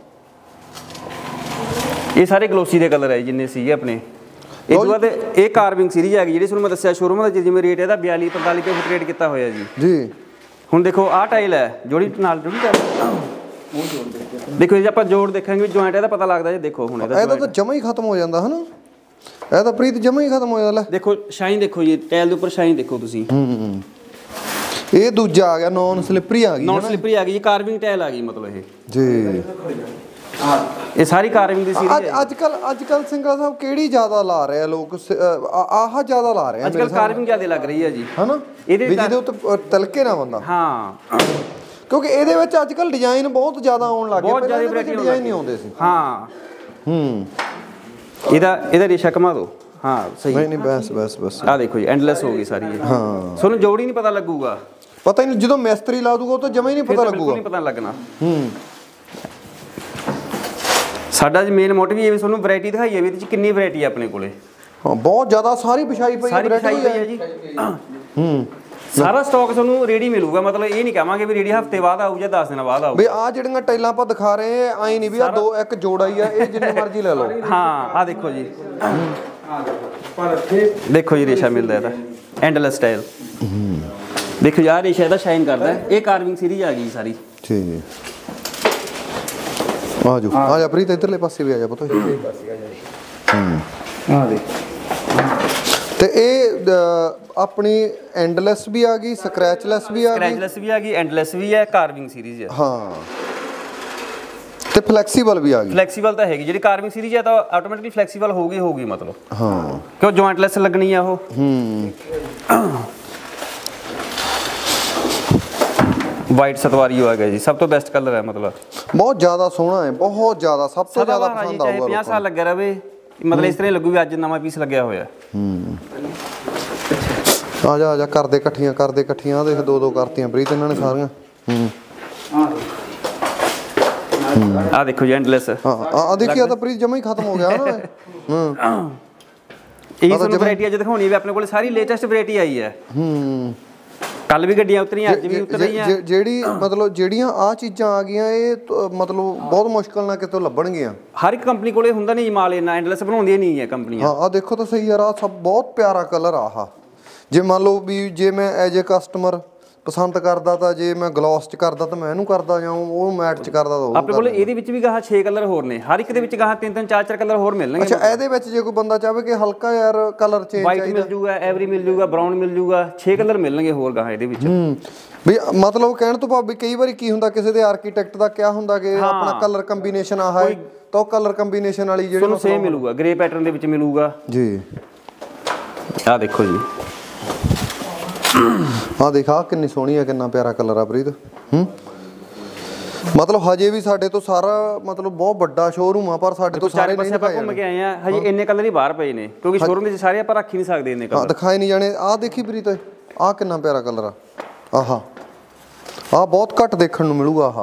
ਇਹ ਸਾਰੇ ਗਲੋਸੀ ਦੇ ਕਲਰ ਹੈ ਜਿੰਨੇ ਸੀਗੇ ਆਪਣੇ। ਇਹ ਤੋਂ ਬਾਅਦ ਇਹ ਕਾਰਵਿੰਗ ਸੀਰੀਜ਼ ਆ ਗਈ ਜਿਹੜੀ ਤੁਹਾਨੂੰ ਮੈਂ ਦੱਸਿਆ ਸ਼ੋਰੂਮ ਦਾ ਜਿਵੇਂ ਰੇਟ ਇਹਦਾ 42-45 ਰੁਪਏ ਫੁੱਟ ਰੇਟ ਕੀਤਾ ਹੋਇਆ ਜੀ। ਹੁਣ ਦੇਖੋ ਆਹ ਟਾਈਲ ਹੈ ਜੋੜੀ ਟਾਈਲ ਦੇਖੋ ਜੇ ਆਪਾਂ ਜੋੜ ਦੇਖਾਂਗੇ ਵੀ ਜੁਆਇੰਟ ਇਹਦਾ ਪਤਾ ਲੱਗਦਾ ਜੀ। ਦੇਖੋ ਹੁਣ ਇਹਦਾ ਤਾਂ ਜਮਾ ਹੀ ਖਤਮ ਹੋ ਜਾਂਦਾ ਹਨਾ, ਇਹ ਤਾਂ ਪ੍ਰੀਤ ਜਮਾ ਹੀ ਖਤਮ ਹੋ ਜਾਂਦਾ। ਦੇਖੋ ਸ਼ਾਈਨ ਦੇਖੋ ਜੀ, ਟਾਈਲ ਦੇ ਉੱਪਰ ਸ਼ਾਈਨ ਦੇਖੋ ਤੁਸੀਂ। ਇਹ ਦੂਜਾ ਆ ਗਿਆ, ਨੌਨ ਸਲਿੱਪਰੀ ਆ ਗਈ ਜੀ, ਕਾਰਵਿੰਗ ਟਾਈਲ ਆ ਗਈ ਮਤਲਬ ਇਹ ਜੀ। ਇਹ ਸਾਰੀ ਕਾਰਵਿੰਗ ਦੀ ਸੀਰੀਜ਼ ਹੈ। ਅੱਜ ਕੱਲ ਸਿੰਗਲਾ ਸਾਹਿਬ ਕਿਹੜੀ ਜ਼ਿਆਦਾ ਲਾ ਰਹੇ ਆ ਲੋਕ? ਆਹ ਜ਼ਿਆਦਾ ਲਾ ਰਹੇ ਆ ਅੱਜ ਕੱਲ, ਕਾਰਵਿੰਗ ਜ਼ਿਆਦਾ ਲੱਗ ਰਹੀ ਹੈ ਜੀ ਹਨਾ, ਜਿਹਦੇ ਉੱਤੇ ਤਿਲਕੇ ਨਾ ਬੰਦਾ। ਹਾਂ, ਕਿਉਂਕਿ ਇਹਦੇ ਵਿੱਚ ਅੱਜ ਕੱਲ ਡਿਜ਼ਾਈਨ ਬਹੁਤ ਜ਼ਿਆਦਾ ਆਉਣ ਲੱਗ ਗਏ, ਬਹੁਤ ਜ਼ਿਆਦਾ ਵੈਰਾਈਟੀ ਡਿਜ਼ਾਈਨ ਨਹੀਂ ਆਉਂਦੇ ਸੀ। ਹਾਂ, ਇਹਦਾ ਰੇਸ਼ਾ ਕਮਾ ਦੋ। ਹਾਂ ਸਹੀ, ਨਹੀਂ ਬਸ ਆਹ ਦੇਖੋ ਜੀ ਐਂਡਲੈਸ ਹੋ ਗਈ ਸਾਰੀ ਇਹ। ਹਾਂ, ਤੁਹਾਨੂੰ ਜੋੜ ਹੀ ਨਹੀਂ ਪਤਾ ਲੱਗੂਗਾ, ਪਤਾ ਹੀ ਨਹੀਂ। ਜਦੋਂ ਮਿਸਤਰੀ ਲਾ ਦੂਗਾ ਉਹ ਤਾਂ ਜਮਾ ਹੀ ਨਹੀਂ ਪਤਾ ਲੱਗੂਗਾ, ਨਹੀਂ ਪਤਾ ਲੱਗਣਾ। ਸਾਡਾ ਜੀ ਮੇਨ ਮੋਟਿਵ ਇਹ ਵੀ ਤੁਹਾਨੂੰ ਵੈਰਾਈਟੀ ਦਿਖਾਈ ਹੈ ਵੀ ਇਹਦੇ ਚ ਕਿੰਨੀ ਵੈਰਾਈਟੀ ਹੈ ਆਪਣੇ ਕੋਲੇ। ਹਾਂ, ਬਹੁਤ ਜ਼ਿਆਦਾ ਸਾਰੀ ਵਿਛਾਈ ਪਈ ਹੈ ਜੀ। ਸਾਰਾ ਸਟਾਕ ਤੁਹਾਨੂੰ ਰੈਡੀ ਮਿਲੂਗਾ, ਮਤਲਬ ਇਹ ਨਹੀਂ ਕਹਾਂਗੇ ਵੀ ਰੈਡੀ ਹਫਤੇ ਬਾਅਦ ਆਊ ਜਾਂ 10 ਦਿਨ ਬਾਅਦ ਆਊ। ਵੀ ਆ ਜਿਹੜੀਆਂ ਟਾਈਲਾਂ ਆਪਾਂ ਦਿਖਾ ਰਹੇ ਆ ਐ ਨਹੀਂ ਵੀ ਆ ਇੱਕ ਜੋੜਾ ਹੀ ਆ, ਇਹ ਜਿੰਨੇ ਮਰਜ਼ੀ ਲੈ ਲਓ। ਹਾਂ, ਆ ਦੇਖੋ ਜੀ, ਦੇਖੋ ਜੀ ਰੇਸ਼ਾ ਮਿਲਦਾ ਇਹਦਾ ਐਂਡਲੈਸ ਸਟਾਈਲ। ਦੇਖੋ ਯਾਰ ਰੇਸ਼ਾ ਇਹਦਾ ਸ਼ਾਈਨ ਕਰਦਾ। ਇਹ ਕਾਰਵਿੰਗ ਸੀਰੀਜ਼ ਆ ਗਈ ਸਾਰੀ। ਠੀਕ ਹੈ, ਆ ਜਾ ਪ੍ਰੀਤ ਇਧਰਲੇ ਪਾਸੇ ਵੀ ਆ ਜਾ ਪਤਾ। ਹਾਂ ਦੇਖ, ਤੇ ਇਹ ਆਪਣੀ ਐਂਡਲੈਸ ਵੀ ਆ ਗਈ, ਸਕ੍ਰੈਚਲੈਸ ਵੀ ਆ ਗਈ, ਐਂਡਲੈਸ ਵੀ ਹੈ, ਕਾਰਵਿੰਗ ਸੀਰੀਜ਼ ਹੈ। ਹਾਂ, ਤੇ ਫਲੈਕਸੀਬਲ ਵੀ ਆ ਗਈ। ਫਲੈਕਸੀਬਲ ਤਾਂ ਹੈਗੀ, ਜਿਹੜੀ ਕਾਰਵਿੰਗ ਸੀਰੀਜ਼ ਹੈ ਤਾਂ ਆਟੋਮੈਟਿਕਲੀ ਫਲੈਕਸੀਬਲ ਹੋਊਗੀ ਮਤਲਬ। ਹਾਂ, ਕਿਉਂ ਜੁਆਇੰਟਲੈਸ ਲੱਗਣੀ ਆ ਉਹ। ਵਾਈਟ ਸਤਵਾਰੀ ਆ ਗਿਆ ਜੀ, ਸਭ ਤੋਂ ਬੈਸਟ ਕਲਰ ਹੈ, ਮਤਲਬ ਬਹੁਤ ਜ਼ਿਆਦਾ ਸੋਹਣਾ ਹੈ, ਬਹੁਤ ਜ਼ਿਆਦਾ, ਸਭ ਤੋਂ ਜ਼ਿਆਦਾ ਪਸੰਦ ਆਊਗਾ। 50 ਸਾਲ ਲੱਗਿਆ ਰਵੇ ਮਤਲਬ ਇਸ ਤਰ੍ਹਾਂ ਲੱਗੂ ਵੀ ਅੱਜ ਨਵਾਂ ਪੀਸ ਲੱਗਿਆ ਹੋਇਆ। ਆ ਜਾ ਕਰਦੇ ਇਕੱਠੀਆਂ ਦੇਖ, ਦੋ ਕਰਤੀਆਂ ਪ੍ਰੀਤ ਇਹਨਾਂ ਨੇ ਸਾਰੀਆਂ। ਆ ਦੇਖੋ ਜੀ ਐਂਡਲੈਸ। ਹਾਂ, ਆ ਦੇਖਿਆ ਤਾਂ ਪ੍ਰੀਤ ਜਮਾ ਹੀ ਖਤਮ ਹੋ ਗਿਆ ਨਾ। ਇਹ ਤੁਹਾਨੂੰ ਵੈਰਾਈਟੀ ਅੱਜ ਦਿਖਾਉਣੀ ਵੀ ਆਪਣੇ ਕੋਲ ਸਾਰੀ ਲੇਟੈਸਟ ਵੈਰਾਈਟੀ ਆਈ ਹੈ। ਕੱਲ ਵੀ ਗੱਡੀਆਂ ਉਤਰੀਆਂ, ਅੱਜ ਵੀ ਉਤਰ ਰਹੀਆਂ। ਜਿਹੜੀ ਮਤਲਬ ਜਿਹੜੀਆਂ ਆ ਚੀਜ਼ਾਂ ਆ ਗਈਆਂ ਇਹ ਮਤਲਬ ਬਹੁਤ ਮੁਸ਼ਕਲ ਨਾਲ ਕਿਤੋਂ ਲੱਭਣਗੀਆਂ। ਹਰ ਇੱਕ ਕੰਪਨੀ ਕੋਲੇ ਹੁੰਦਾ ਨਹੀਂ ਮਾਲ ਇੰਨਾ ਐਂਡਲੈਸ ਬਣਾਉਂਦੀਆਂ ਨਹੀਂ ਹੈ ਕੰਪਨੀਆਂ। ਹਾਂ ਆ ਦੇਖੋ ਤਾਂ ਸਹੀ ਯਾਰ, ਆ ਸਭ ਬਹੁਤ ਪਿਆਰਾ ਕਲਰ ਆ। ਜੇ ਮੰਨ ਲਓ ਵੀ ਜੇ ਮੈਂ ਐਜ ਏ ਕਸਟਮਰ ਪਸੰਦ ਕਰਦਾ ਤਾਂ ਜੇ ਮੈਂ ਗਲੋਸ ਚ ਕਰਦਾ ਤਾਂ ਮੈਂ ਇਹਨੂੰ ਕਰਦਾ, ਜਾਂ ਉਹ ਮੈਟ ਚ ਕਰਦਾ ਤਾਂ ਆਪਣੇ ਕੋਲ ਇਹਦੇ ਵਿੱਚ ਵੀ ਗਾਹਾਂ 6 ਕਲਰ ਹੋਰ ਨੇ, ਹਰ ਇੱਕ ਦੇ ਵਿੱਚ ਗਾਹਾਂ 3-3 4-4 ਕਲਰ ਹੋਰ ਮਿਲਣਗੇ। ਅੱਛਾ ਇਹਦੇ ਵਿੱਚ ਜੇ ਕੋਈ ਬੰਦਾ ਚਾਹੇ ਕਿ ਹਲਕਾ ਯਾਰ ਕਲਰ ਚੇਂਜ ਵਾਈਟ ਮਿਲ ਜੂਗਾ, ਐਵਰੀ ਮਿਲ ਜੂਗਾ, ਬਰਾਊਨ ਮਿਲ ਜੂਗਾ, 6 ਕਲਰ ਮਿਲਣਗੇ ਹੋਰ ਗਾਹਾਂ ਇਹਦੇ ਵਿੱਚ। ਵੀ ਮਤਲਬ ਕਹਿਣ ਤੋਂ ਭਾਵ ਵੀ ਕਈ ਵਾਰੀ ਕੀ ਹੁੰਦਾ ਕਿਸੇ ਦੇ ਆਰਕੀਟੈਕਟ ਦਾ ਕਿਆ ਹੁੰਦਾ ਕਿ ਆਪਣਾ ਕਲਰ ਕੰਬੀਨੇਸ਼ਨ ਆ ਹੈ ਤਾਂ ਉਹ ਕਲਰ ਕੰਬੀਨੇਸ਼ਨ ਵਾਲੀ ਜਿਹੜੀ ਤੁਹਾਨੂੰ ਸੇਮ ਮਿਲੂਗਾ, ਗ੍ਰੇ ਪੈਟਰਨ ਦੇ ਵਿੱਚ ਮਿਲੂਗਾ ਜੀ। ਆਹ ਦੇਖੋ ਜੀ, ਆਹ ਦੇਖਾ ਕਿੰਨੀ ਸੋਹਣੀ ਆ, ਕਿੰਨਾ ਪਿਆਰਾ ਕਲਰ ਆ ਪ੍ਰੀਤ। ਮਤਲਬ ਹਜੇ ਵੀ ਸਾਡੇ ਤੋਂ ਸਾਰਾ ਮਤਲਬ ਬਹੁਤ ਵੱਡਾ ਸ਼ੋਰੂਮ ਆ, ਪਰ ਸਾਡੇ ਤੋਂ ਸਾਰੇ ਨਹੀਂ ਆਪਾਂ ਘੁੰਮ ਕੇ ਆਏ ਆ, ਹਜੇ ਇੰਨੇ ਕਲਰ ਹੀ ਬਾਹਰ ਪਏ ਨੇ ਕਿਉਂਕਿ ਸ਼ੋਰੂਮ ਦੇ ਵਿੱਚ ਸਾਰੇ ਆਪਾਂ ਰੱਖ ਹੀ ਨਹੀਂ ਸਕਦੇ ਇੰਨੇ ਕਲਰ। ਦਿਖਾਏ ਨਹੀਂ ਜਾਣੇ। ਆਹ ਦੇਖੀ ਪ੍ਰੀਤ, ਆਹ ਕਿੰਨਾ ਪਿਆਰਾ ਕਲਰ ਆ। ਆਹ ਬਹੁਤ ਘੱਟ ਦੇਖਣ ਨੂੰ ਮਿਲੂਗਾ। ਆਹ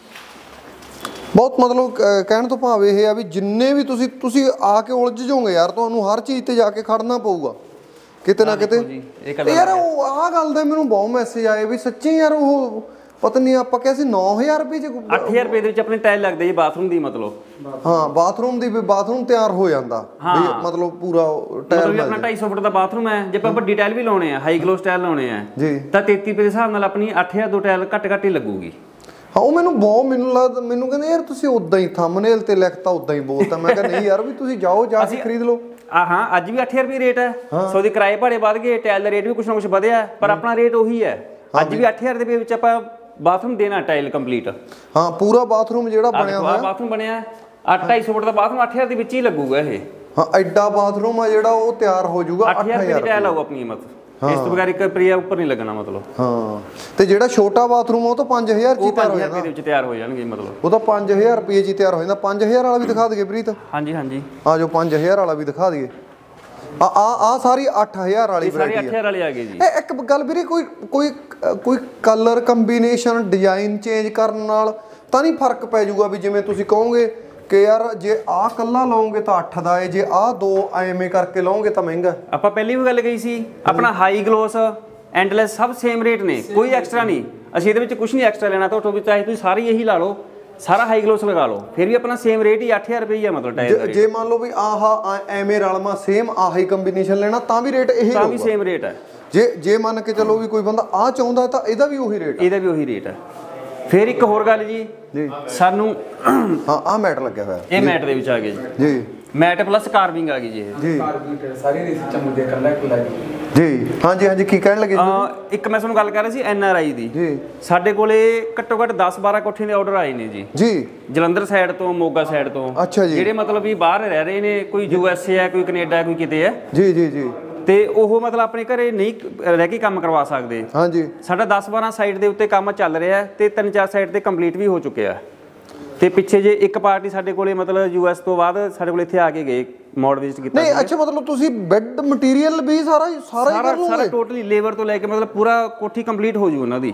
ਬਹੁਤ ਮਤਲਬ ਕਹਿਣ ਤੋਂ ਭਾਵ ਇਹ ਆ ਵੀ ਜਿੰਨੇ ਵੀ ਤੁਸੀਂ ਆ ਕੇ ਉਲਝ ਜਾਓਗੇ ਯਾਰ, ਤੁਹਾਨੂੰ ਹਰ ਚੀਜ਼ ਤੇ ਜਾ ਕੇ ਖੜਨਾ ਪਊਗਾ ਕਿਤੇ ਨਾ ਕਿਤੇ। ਯਾਰ ਉਹ ਆਹ ਗੱਲ ਦਾ ਮੈਨੂੰ ਬਹੁਤ ਮੈਸੇਜ ਆਏ ਵੀ ਸੱਚੀ ਯਾਰ ਉਹ ਪਤਾ ਨਹੀਂ ਆਪਾਂ ਕਿਹਾ ਸੀ 9000 ਰੁਪਏ ਚ 8000 ਰੁਪਏ ਦੇ ਵਿੱਚ ਆਪਣੇ ਟਾਇਲ ਲੱਗਦੇ ਜੀ ਬਾਥਰੂਮ ਦੀ। ਮਤਲਬ ਹਾਂ ਬਾਥਰੂਮ ਦੀ ਵੀ ਬਾਥਰੂਮ ਤਿਆਰ ਹੋ ਜਾਂਦਾ ਮਤਲਬ ਪੂਰਾ ਟਾਇਲ ਵੀ ਆਪਣਾ 250 ਫੁੱਟ ਦਾ ਬਾਥਰੂਮ ਹੈ। ਜੇ ਆਪਾਂ ਵੱਡੀ ਟਾਇਲ ਵੀ ਲਾਉਣੇ ਆ, ਹਾਈ ਗਲੋਸ ਟਾਇਲ ਲਾਉਣੇ ਆ ਤਾਂ 33 ਰੁਪਏ ਦੇ ਹਿਸਾਬ ਨਾਲ ਆਪਣੀ 8000 ਤੋਂ ਟਾਇਲ ਘੱਟ ਹੀ ਲੱਗੂਗੀ। ਹਾਂ ਉਹ ਮੈਨੂੰ ਲੱਗਦਾ, ਮੈਨੂੰ ਕਹਿੰਦੇ ਯਾਰ ਤੁਸੀਂ ਉਦਾਂ ਹੀ ਥੰਬਨੇਲ ਤੇ ਲਿਖਤਾ ਉਦਾਂ ਹੀ ਬੋਲਤਾ। ਮੈਂ ਕਿਹਾ ਨਹੀਂ ਯਾਰ ਵੀ ਤੁਸੀਂ ਜਾਓ ਜਾ ਕੇ ਖਰੀਦ ਲਓ। ਹਾਂ ਅੱਜ ਵੀ 8000 ਰੁਪਏ ਰੇਟ ਹੈ। ਸੋ ਦੇ ਕਿਰਾਏ ਭਾੜੇ ਵੱਧ ਗਏ, ਟਾਇਲ ਦਾ ਰੇਟ ਵੀ ਕੁਛ ਨਾ ਕੁਛ ਵਧਿਆ, ਪਰ ਆਪਣਾ ਰੇਟ ਉਹੀ ਹੈ। ਅੱਜ ਵੀ 8000 ਦੇ ਵਿੱਚ ਆਪਾਂ ਬਾਥਰੂਮ ਦੇਣਾ ਟਾਇਲ ਕੰਪਲੀਟ। ਹਾਂ ਪੂਰਾ ਬਾਥਰੂਮ ਜਿਹੜਾ ਬਣਿਆ ਹੋਇਆ ਬਾਥਰੂਮ ਬਣਿਆ 250 ਫੁੱਟ ਦਾ ਬਾਥਰੂਮ 8000 ਦੇ ਵਿੱਚ ਹੀ ਲੱਗੂਗਾ ਇਹ। ਹਾਂ ਐਡਾ ਬਾਥਰੂਮ ਆ ਜਿਹੜਾ ਉਹ ਤਿਆਰ ਹੋ ਜਾਊਗਾ 8000 ਰੁਪਏ ਦੀ ਟਾਇਲ ਆਊ ਆਪਣੀ ਕੀਮਤ। ਇਸ ਤੋਂ ਬਗੈਰ 1 ਰੁਪਿਆ ਉੱਪਰ ਨਹੀਂ ਲੱਗਣਾ ਮਤਲਬ। ਹਾਂ ਤੇ ਜਿਹੜਾ ਛੋਟਾ ਬਾਥਰੂਮ ਉਹ ਤਾਂ 5000 ਚ ਤਿਆਰ ਹੋ ਜਾਂਦਾ। ਦੇ ਵਿੱਚ ਤਿਆਰ ਹੋ ਜਾਣਗੇ ਮਤਲਬ। ਉਹ ਤਾਂ 5000 ਰੁਪਏ ਚ ਤਿਆਰ ਹੋ ਜਾਂਦਾ। 5000 ਵਾਲਾ ਵੀ ਦਿਖਾ ਦਈਏ ਪ੍ਰੀਤ? ਹਾਂਜੀ ਆ ਜੋ 5000 ਵਾਲਾ ਵੀ ਦਿਖਾ ਦਈਏ। ਆ ਸਾਰੀ 8000 ਵਾਲੀ ਸਾਰੀ 8000 ਵਾਲੀ ਆ ਗਈ ਜੀ। ਇੱਕ ਗੱਲ ਵੀਰੇ, ਕੋਈ ਕਲਰ ਕੰਬੀਨੇਸ਼ਨ ਡਿਜ਼ਾਈਨ ਚੇਂਜ ਕਰਨ ਨਾਲ ਤਾਂ ਨਹੀਂ ਫਰਕ ਪੈ ਜਾਊਗਾ ਵੀ ਜਿਵੇਂ ਤੁਸੀਂ ਕਹੋਗੇ ਕਿ ਯਾਰ ਜੇ ਆਹ ਕੱਲਾ ਲਾਓਗੇ ਤਾਂ 8 ਦਾ ਹੈ, ਜੇ ਆਹ ਦੋ ਐਵੇਂ ਕਰਕੇ ਲਾਓਗੇ ਤਾਂ ਮਹਿੰਗਾ। ਆਪਾਂ ਪਹਿਲੀ ਵੀ ਗੱਲ ਕਹੀ ਸੀ ਆਪਣਾ ਹਾਈ ਗਲੋਸ ਐਂਡਲੈਸ ਸਭ ਸੇਮ ਰੇਟ ਨੇ, ਕੋਈ ਐਕਸਟਰਾ ਨਹੀਂ। ਅਸੀਂ ਇਹਦੇ ਵਿੱਚ ਕੁਝ ਨਹੀਂ ਐਕਸਟਰਾ ਲੈਣਾ। ਤੁਹਾਡੇ ਵਿੱਚ ਚਾਹੇ ਤੁਸੀਂ ਸਾਰੀ ਇਹੀ ਲਾ ਲਓ, ਸਾਰਾ ਹਾਈ ਗਲੋਸ ਲਗਾ ਲਓ, ਫਿਰ ਵੀ ਆਪਣਾ ਸੇਮ ਰੇਟ ਹੀ 8000 ਰੁਪਏ ਹੀ ਆ ਮਤਲਬ ਟਾਇਰ ਦਾ। ਜੇ ਮੰਨ ਲਓ ਵੀ ਆਹ ਐਵੇਂ ਰਲਮਾ ਸੇਮ ਆਹੀ ਕੰਬੀਨੇਸ਼ਨ ਲੈਣਾ ਤਾਂ ਵੀ ਰੇਟ ਇਹੀ ਹੋਊਗਾ, ਤਾਂ ਵੀ ਸੇਮ ਰੇਟ ਹੈ। ਜੇ ਮੰਨ ਕੇ ਚਲੋ ਵੀ ਕੋਈ ਬੰਦਾ ਆਹ ਚਾਹੁੰਦਾ ਤਾਂ ਇਹਦਾ ਵੀ ਉਹੀ ਰੇਟ ਹੈ। ਇਹਦਾ ਵੀ ਉਹੀ ਰੇਟ ਹੈ। ਫਿਰ ਇੱਕ ਹੋਰ ਗੱਲ ਜੀ ਸਾਨੂੰ ਹਾਂ ਆਹ ਮੈਟ ਲੱਗਿਆ ਹੋਇਆ, ਇਹ ਮੈਟ ਦੇ ਵਿੱਚ ਆ ਗਏ ਜੀ। ਮੈਟ ਪਲੱਸ ਕਾਰਵਿੰਗ ਆ ਗਈ ਜੀ। ਇਹ ਸਾਰੀ ਰੀਸ ਚਮੂਦੇ ਕੱਲਾ ਕੁਲਾ ਜੀ। ਹਾਂਜੀ ਕੀ ਕਹਿਣ ਲੱਗੇ ਜੀ? ਇੱਕ ਮੈਂ ਤੁਹਾਨੂੰ ਗੱਲ ਕਰ ਰਿਹਾ ਸੀ NRI ਦੀ ਜੀ। ਸਾਡੇ ਕੋਲੇ ਘੱਟੋ ਘੱਟ 10-12 ਕੋਠੀਆਂ ਦੇ ਆਰਡਰ ਆਏ ਨੇ ਜੀ। ਜਲੰਧਰ ਸਾਈਡ ਤੋਂ, ਮੋਗਾ ਸਾਈਡ ਤੋਂ, ਜਿਹੜੇ ਮਤਲਬ ਵੀ ਬਾਹਰ ਰਹਿ ਰਹੇ ਨੇ, ਕੋਈ USA ਹੈ, ਕੋਈ ਕੈਨੇਡਾ, ਕੋਈ ਕਿਤੇ ਹੈ ਜੀ। ਤੇ ਉਹ ਮਤਲਬ ਆਪਣੇ ਘਰੇ ਨਹੀਂ ਰਹਿ ਕੇ ਕੰਮ ਕਰਵਾ ਸਕਦੇ। ਹਾਂਜੀ ਸਾਡਾ 10-12 ਸਾਈਟ ਦੇ ਉੱਤੇ ਕੰਮ ਚੱਲ ਰਿਹਾ ਤੇ 3-4 ਸਾਈਟ ਤੇ ਕੰਪਲੀਟ ਵੀ ਹੋ ਚੁੱਕਿਆ। ਤੇ ਪਿੱਛੇ ਜੇ ਇੱਕ ਪਾਰਟੀ ਸਾਡੇ ਕੋਲੇ ਮਤਲਬ US ਤੋਂ ਬਾਅਦ ਸਾਡੇ ਕੋਲ ਇੱਥੇ ਆ ਕੇ ਗਏ, ਮੋਡ ਵਿਜ਼ਿਟ ਕੀਤਾ। ਨਹੀਂ ਅੱਛਾ ਮਤਲਬ ਤੁਸੀਂ ਬੈੱਡ ਮਟੀਰੀਅਲ ਵੀ ਸਾਰਾ ਹੀ ਕਰ ਲਓਗੇ? ਸਾਰਾ ਟੋਟਲੀ ਲੇਬਰ ਤੋਂ ਲੈ ਕੇ ਮਤਲਬ ਪੂਰਾ ਕੋਠੀ ਕੰਪਲੀਟ ਹੋ ਜੂ ਉਹਨਾਂ ਦੀ।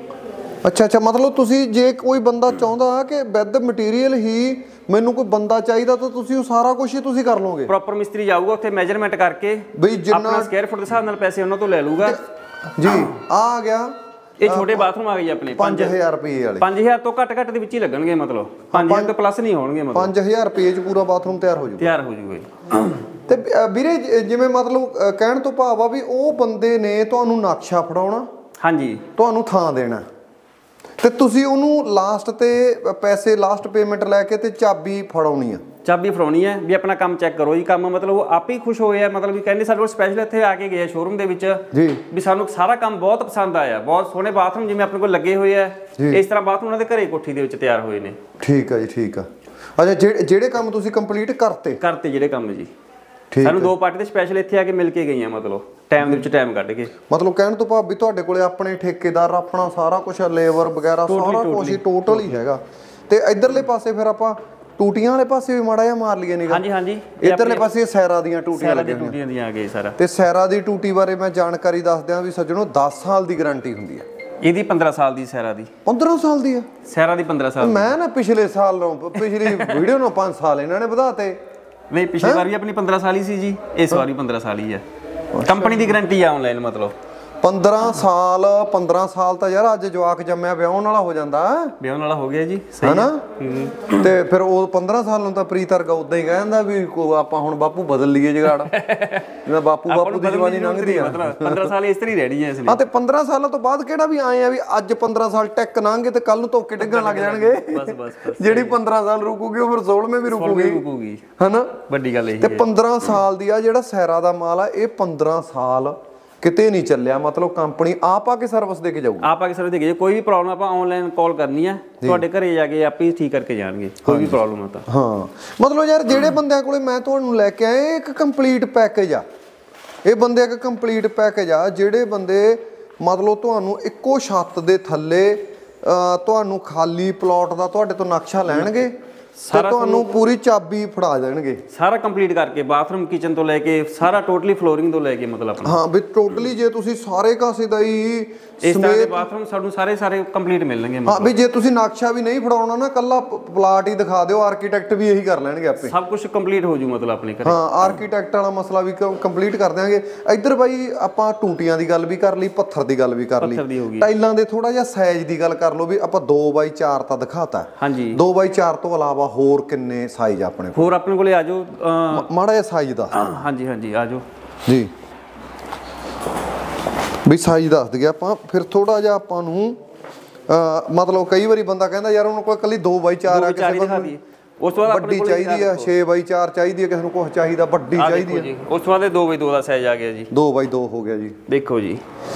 ਅੱਛਾ ਮਤਲਬ ਤੁਸੀਂ ਜੇ ਕੋਈ ਬੰਦਾ ਚਾਹੁੰਦਾ ਕਿ ਵਿਦ ਮਟੀਰੀਅਲ ਹੀ ਮੈਨੂੰ ਕੋਈ ਬੰਦਾ ਚਾਹੀਦਾ ਤਾਂ ਤੁਸੀਂ ਉਹ ਸਾਰਾ ਕੁਝ ਹੀ ਤੁਸੀਂ ਕਰ ਲਓਗੇ? ਪ੍ਰੋਪਰ ਮਿਸਤਰੀ ਜਾਊਗਾ ਉੱਥੇ ਮੈਜ਼ਰਮੈਂਟ ਕਰਕੇ ਬਈ ਜਿੰਨਾ ਸਕੁਅਰ ਫੁੱਟ ਦੇ ਹਿਸਾਬ ਨਾਲ ਪੈਸੇ ਉਹਨਾਂ ਤੋਂ ਲੈ ਲੂਗਾ ਜੀ। ਆ ਗਿਆ ਇਹ ਛੋਟੇ ਬਾਥਰੂਮ ਆ ਗਏ ਆਪਣੇ 5000 ਰੁਪਏ ਵਾਲੇ। 5000 ਤੋਂ ਘੱਟ ਦੇ ਵਿੱਚ ਹੀ ਲੱਗਣਗੇ ਮਤਲਬ 5000 ਤੋਂ ਪਲੱਸ ਨਹੀਂ ਹੋਣਗੇ ਮਤਲਬ। 5000 ਰੁਪਏ 'ਚ ਪੂਰਾ ਬਾਥਰੂਮ ਤਿਆਰ ਹੋ ਜਾਊਗਾ। ਤੇ ਵੀਰੇ ਜਿਵੇਂ ਮਤਲਬ ਕਹਿਣ ਤੋਂ ਭਾਵ ਆ ਵੀ ਉਹ ਬੰਦੇ ਨੇ ਤੁਹਾਨੂੰ ਨਕਸ਼ਾ ਫੜਾਉਣਾ, ਹਾਂਜੀ ਤੁਹਾਨੂੰ ਥਾਂ ਦੇਣਾ ਤੇ ਤੁਸੀਂ ਉਹਨੂੰ ਲਾਸਟ ਤੇ ਪੈਸੇ ਲਾਸਟ ਪੇਮੈਂਟ ਲੈ ਕੇ ਤੇ ਚਾਬੀ ਫੜਾਉਣੀ ਆ। ਚਾਬੀ ਫੜਾਉਣੀ ਹੈ ਵੀ ਆਪਣਾ ਕੰਮ ਚੈੱਕ ਕਰੋ ਜੀ। ਕੰਮ ਮਤਲਬ ਉਹ ਆਪ ਹੀ ਖੁਸ਼ ਹੋਏ ਆ, ਮਤਲਬ ਵੀ ਕਹਿੰਦੇ ਸਾਡੇ ਕੋਲ ਸਪੈਸ਼ਲ ਇੱਥੇ ਆ ਕੇ ਗਏ ਸ਼ੋਰੂਮ ਦੇ ਵਿੱਚ ਜੀ ਵੀ ਸਾਨੂੰ ਸਾਰਾ ਕੰਮ ਬਹੁਤ ਪਸੰਦ ਆਇਆ। ਬਹੁਤ ਸੋਹਣੇ ਬਾਥਰੂਮ ਜਿਵੇਂ ਆਪਣੇ ਕੋਲ ਲੱਗੇ ਹੋਏ ਆ, ਇਸ ਤਰ੍ਹਾਂ ਬਾਥਰੂਮ ਉਹਨਾਂ ਦੇ ਘਰੇ ਕੋਠੀ ਦੇ ਵਿੱਚ ਤਿਆਰ ਹੋਏ ਨੇ। ਠੀਕ ਆ ਜੀ ਠੀਕ ਆ। ਅੱਛਾ ਜਿਹੜੇ ਕੰਮ ਤੁਸੀਂ ਕੰਪਲੀਟ ਕਰਤੇ ਜਿਹੜੇ ਕੰਮ ਜੀ ਸਾਨੂੰ 2 ਪਾਰਟੀ ਦੇ ਸਪੈਸ਼ਲ ਇੱਥੇ ਆ ਕੇ ਮਿਲ ਕੇ ਗਈਆਂ ਮਤਲਬ ਟਾਈਮ ਦੇ ਵਿੱਚ ਟਾਈਮ ਕੱਢ ਕੇ। ਮਤਲਬ ਕਹਿਣ ਤੋਂ ਭਾਵ ਵੀ ਤੁਹਾਡੇ ਕੋਲੇ ਆਪਣੇ ਠੇਕੇਦਾਰ, ਆਪਣਾ ਸਾਰਾ ਕੁਝ, ਲੇਬਰ ਵਗੈਰਾ ਸਾਰਾ ਕੁਝ ਹੀ ਟੋਟਲ ਹੀ ਹੈਗਾ। ਤੇ ਇਧਰਲੇ ਪਾਸੇ ਫਿਰ ਆਪਾਂ ਟੂਟੀਆਂ ਵਾਲੇ ਪਾਸੇ ਵੀ ਮਾੜਾ ਜਿਹਾ ਮਾਰ ਲਈਏ ਨਿਗਾ। ਹਾਂਜੀ ਇਧਰਲੇ ਪਾਸੇ ਸੈਰਾ ਦੀਆਂ ਟੂਟੀਆਂ ਲੱਗੀਆਂ ਦੀਆਂ ਆ ਗਏ ਸਾਰਾ। ਤੇ ਸੈਰਾ ਦੀ ਟੂਟੀ ਬਾਰੇ ਮੈਂ ਜਾਣਕਾਰੀ ਦੱਸ ਦਿਆਂ ਵੀ ਸੱਜਣੋ 10 ਸਾਲ ਦੀ ਗਾਰੰਟੀ ਹੁੰਦੀ ਹੈ। ਇਹਦੀ 15 ਸਾਲ ਦੀ ਸੈਰਾ ਦੀ। 15 ਸਾਲ ਦੀ ਆ ਸੈਰਾ ਦੀ 15 ਸਾਲ। ਮੈਂ ਨਾ ਪਿਛਲੇ ਸਾਲ ਨੂੰ ਪਿਛਲੀ ਵੀਡੀਓ ਨੂੰ 5 ਸਾਲ ਇਹਨਾਂ ਨੇ ਵਧਾਤੇ। ਨਹੀਂ ਪਿਛਲੀ ਵਾਰ ਵੀ ਆਪਣੀ 15 ਸਾਲ ਹੀ ਸੀ ਜੀ, ਇਸ ਵਾਰ ਵੀ 15 ਸਾਲ ਹੀ ਹੈ। ਕੰਪਨੀ ਦੀ ਗਾਰੰਟੀ ਆ ਆਨਲਾਈਨ ਮਤਲਬ 15 ਸਾਲ ਤਾਂ ਯਾਰ ਅੱਜ ਜਵਾਕ ਜੰਮਿਆ ਵਿਆਹਣ ਵਾਲਾ ਹੋ ਜਾਂਦਾ, ਵਿਆਹਣ ਵਾਲਾ ਹੋ ਗਿਆ ਜੀ, ਸਹੀ ਹੈ ਨਾ। ਤੇ ਫਿਰ ਉਹ 15 ਸਾਲ ਨੂੰ ਤਾਂ ਪ੍ਰੀਤ ਵਰਗਾ ਉਦਾਂ ਹੀ ਕਹਿੰਦਾ ਵੀ ਆਪਾਂ ਹੁਣ ਬਾਪੂ ਬਦਲ ਲਈਏ ਜਗਾੜ, ਜਿਵੇਂ ਬਾਪੂ ਦੀ ਜਵਾਨੀ ਲੰਘਦੀ ਆ। ਮਤਲਬ 15 ਸਾਲ ਇਸ ਤਰ੍ਹਾਂ ਹੀ ਰਹਿਣੀ ਹੈ ਇਸ ਲਈ। ਹਾਂ, ਤੇ 15 ਸਾਲਾਂ ਤੋਂ ਬਾਅਦ ਕਿਹੜਾ ਵੀ ਆਏ ਆ ਵੀ ਅੱਜ 15 ਸਾਲ ਟੈਕ ਲੰਘੇ ਤੇ ਕੱਲ ਨੂੰ ਧੋਕੇ ਡਿੱਗਣ ਲੱਗ ਜਾਣਗੇ। ਬਸ ਜਿਹੜੀ 15 ਸਾਲ ਰੁਕੂਗੀ ਉਹ ਫਿਰ 16ਵੇਂ ਵੀ ਰੁਕੂਗੀ, ਹਨਾ। ਵੱਡੀ ਗੱਲ ਇਹ ਤੇ 15 ਸਾਲ ਦੀ ਆ ਜਿਹੜਾ ਸੈਰਾ ਦਾ ਮਾਲ ਆ, ਇਹ 15 ਸਾਲ ਕਿਤੇ ਨਹੀਂ ਚੱਲਿਆ, ਮਤਲਬ ਕੰਪਨੀ ਆਪ ਆ ਕੇ ਸਰਵਿਸ ਦੇ ਕੇ ਜਾਊਗੀ। ਆਪ ਆ ਕੇ ਸਰਵਿਸ ਦੇ ਕੇ, ਕੋਈ ਵੀ ਪ੍ਰੋਬਲਮ ਆਪਾਂ ਆਨਲਾਈਨ ਕਾਲ ਕਰਨੀ ਆ, ਤੁਹਾਡੇ ਘਰੇ ਜਾ ਕੇ ਆਪੇ ਠੀਕ ਕਰਕੇ ਜਾਣਗੇ, ਕੋਈ ਵੀ ਪ੍ਰੋਬਲਮ ਆ ਤਾਂ। ਹਾਂ, ਮਤਲਬ ਯਾਰ ਜਿਹੜੇ ਬੰਦਿਆਂ ਕੋਲੇ ਮੈਂ ਤੁਹਾਨੂੰ ਲੈ ਕੇ ਆਇਆ, ਇੱਕ ਕੰਪਲੀਟ ਪੈਕੇਜ ਆ। ਇਹ ਬੰਦੇ ਇੱਕ ਕੰਪਲੀਟ ਪੈਕੇਜ ਆ, ਜਿਹੜੇ ਬੰਦੇ ਮਤਲਬ ਤੁਹਾਨੂੰ ਇੱਕੋ ਛੱਤ ਦੇ ਥੱਲੇ ਤੁਹਾਨੂੰ ਖਾਲੀ ਪਲਾਟ ਦਾ ਤੁਹਾਡੇ ਤੋਂ ਨਕਸ਼ਾ ਲੈਣਗੇ ਤੇ ਤੁਹਾਨੂੰ ਪੂਰੀ ਚਾਬੀ ਫੜਾ ਦੇਣਗੇ, ਸਾਰਾ ਕੰਪਲੀਟ ਕਰਕੇ, ਬਾਥਰੂਮ ਕਿਚਨ ਤੋਂ ਲੈ ਕੇ ਸਾਰਾ ਟੋਟਲੀ ਫਲੋਰਿੰਗ ਤੋਂ ਲੈ ਕੇ, ਮਤਲਬ ਆਪਣਾ। ਹਾਂ ਵੀ ਟੋਟਲੀ ਜੇ ਤੁਸੀਂ ਸਾਰੇ ਕਾਸੇ ਦਾ ਹੀ ਇਸ ਤਰ੍ਹਾਂ ਦੇ ਬਾਥਰੂਮ ਸਾਨੂੰ ਸਾਰੇ ਕੰਪਲੀਟ ਮਿਲਣਗੇ। ਹਾਂ ਵੀ ਜੇ ਤੁਸੀਂ ਨਕਸ਼ਾ ਵੀ ਨਹੀਂ ਫੜਾਉਣਾ ਨਾ, ਕੱਲਾ ਪਲਾਟ ਹੀ ਦਿਖਾ ਦਿਓ, ਆਰਕੀਟੈਕਟ ਵੀ ਇਹੀ ਕਰ ਲੈਣਗੇ ਆਪੇ, ਸਭ ਕੁਝ ਕੰਪਲੀਟ ਹੋ ਜੂ ਮਤਲਬ ਆਪਣੇ ਘਰੇ। ਹਾਂ, ਆਰਕੀਟੈਕਟ ਵਾਲਾ ਮਸਲਾ ਵੀ ਕੰਪਲੀਟ ਕਰ ਦਿਆਂਗੇ। ਇੱਧਰ ਬਾਈ ਆਪਾਂ ਟੂਟੀਆਂ ਦੀ ਗੱਲ ਵੀ ਕਰ ਲਈ, ਪੱਥਰ ਦੀ ਗੱਲ ਵੀ ਕਰ ਲਈ, ਟਾਈਲਾਂ ਦੇ ਥੋੜਾ ਜਿਹਾ ਸਾਈਜ਼ ਦੀ ਗੱਲ ਕਰ ਲਓ ਵੀ ਆਪਾਂ 2x4 ਤਾਂ ਦਿਖਾਤਾ। ਹਾਂਜੀ, 2x4 ਤੋਂ ਇਲਾਵਾ ਹੋਰ ਕਿੰਨੇ ਸਾਈਜ਼ ਆਪਣੇ ਕੋਲ? ਹੋਰ ਆਪਣੇ ਕੋਲੇ ਆ ਜਾਓ, ਮਾੜਾ ਜਿਹਾ ਸਾਈਜ਼ ਦੱਸ। ਹਾਂਜੀ ਆ ਜਾਓ ਜੀ, ਵੀ ਸਾਈਜ਼ ਦੱਸ ਦਈਏ ਆਪਾਂ, ਫਿਰ ਥੋੜਾ ਜਿਹਾ ਆਪਾਂ ਨੂੰ ਮਤਲਬ ਕਈ ਵਾਰੀ ਬੰਦਾ ਕਹਿੰਦਾ ਯਾਰ ਉਹਨਾਂ ਕੋਲ ਕੱਲੀ 2x4 ਆ, ਕਿਸੇ ਨੂੰ ਉਸ ਤੋਂ ਬਾਅਦ ਵੱਡੀ ਚਾਹੀਦੀ ਆ, 6x4 ਚਾਹੀਦੀ ਆ, ਕਿਸੇ ਨੂੰ ਕੁਝ ਚਾਹੀਦਾ ਵੱਡੀ ਚਾਹੀਦੀ ਆ। ਉਸ ਤੋਂ ਬਾਅਦ 2x2 ਦਾ ਸਾਈਜ਼ ਆ ਗਿਆ ਜੀ, 2x2 ਹੋ ਗਿਆ ਜੀ। ਦੇਖੋ ਜੀ,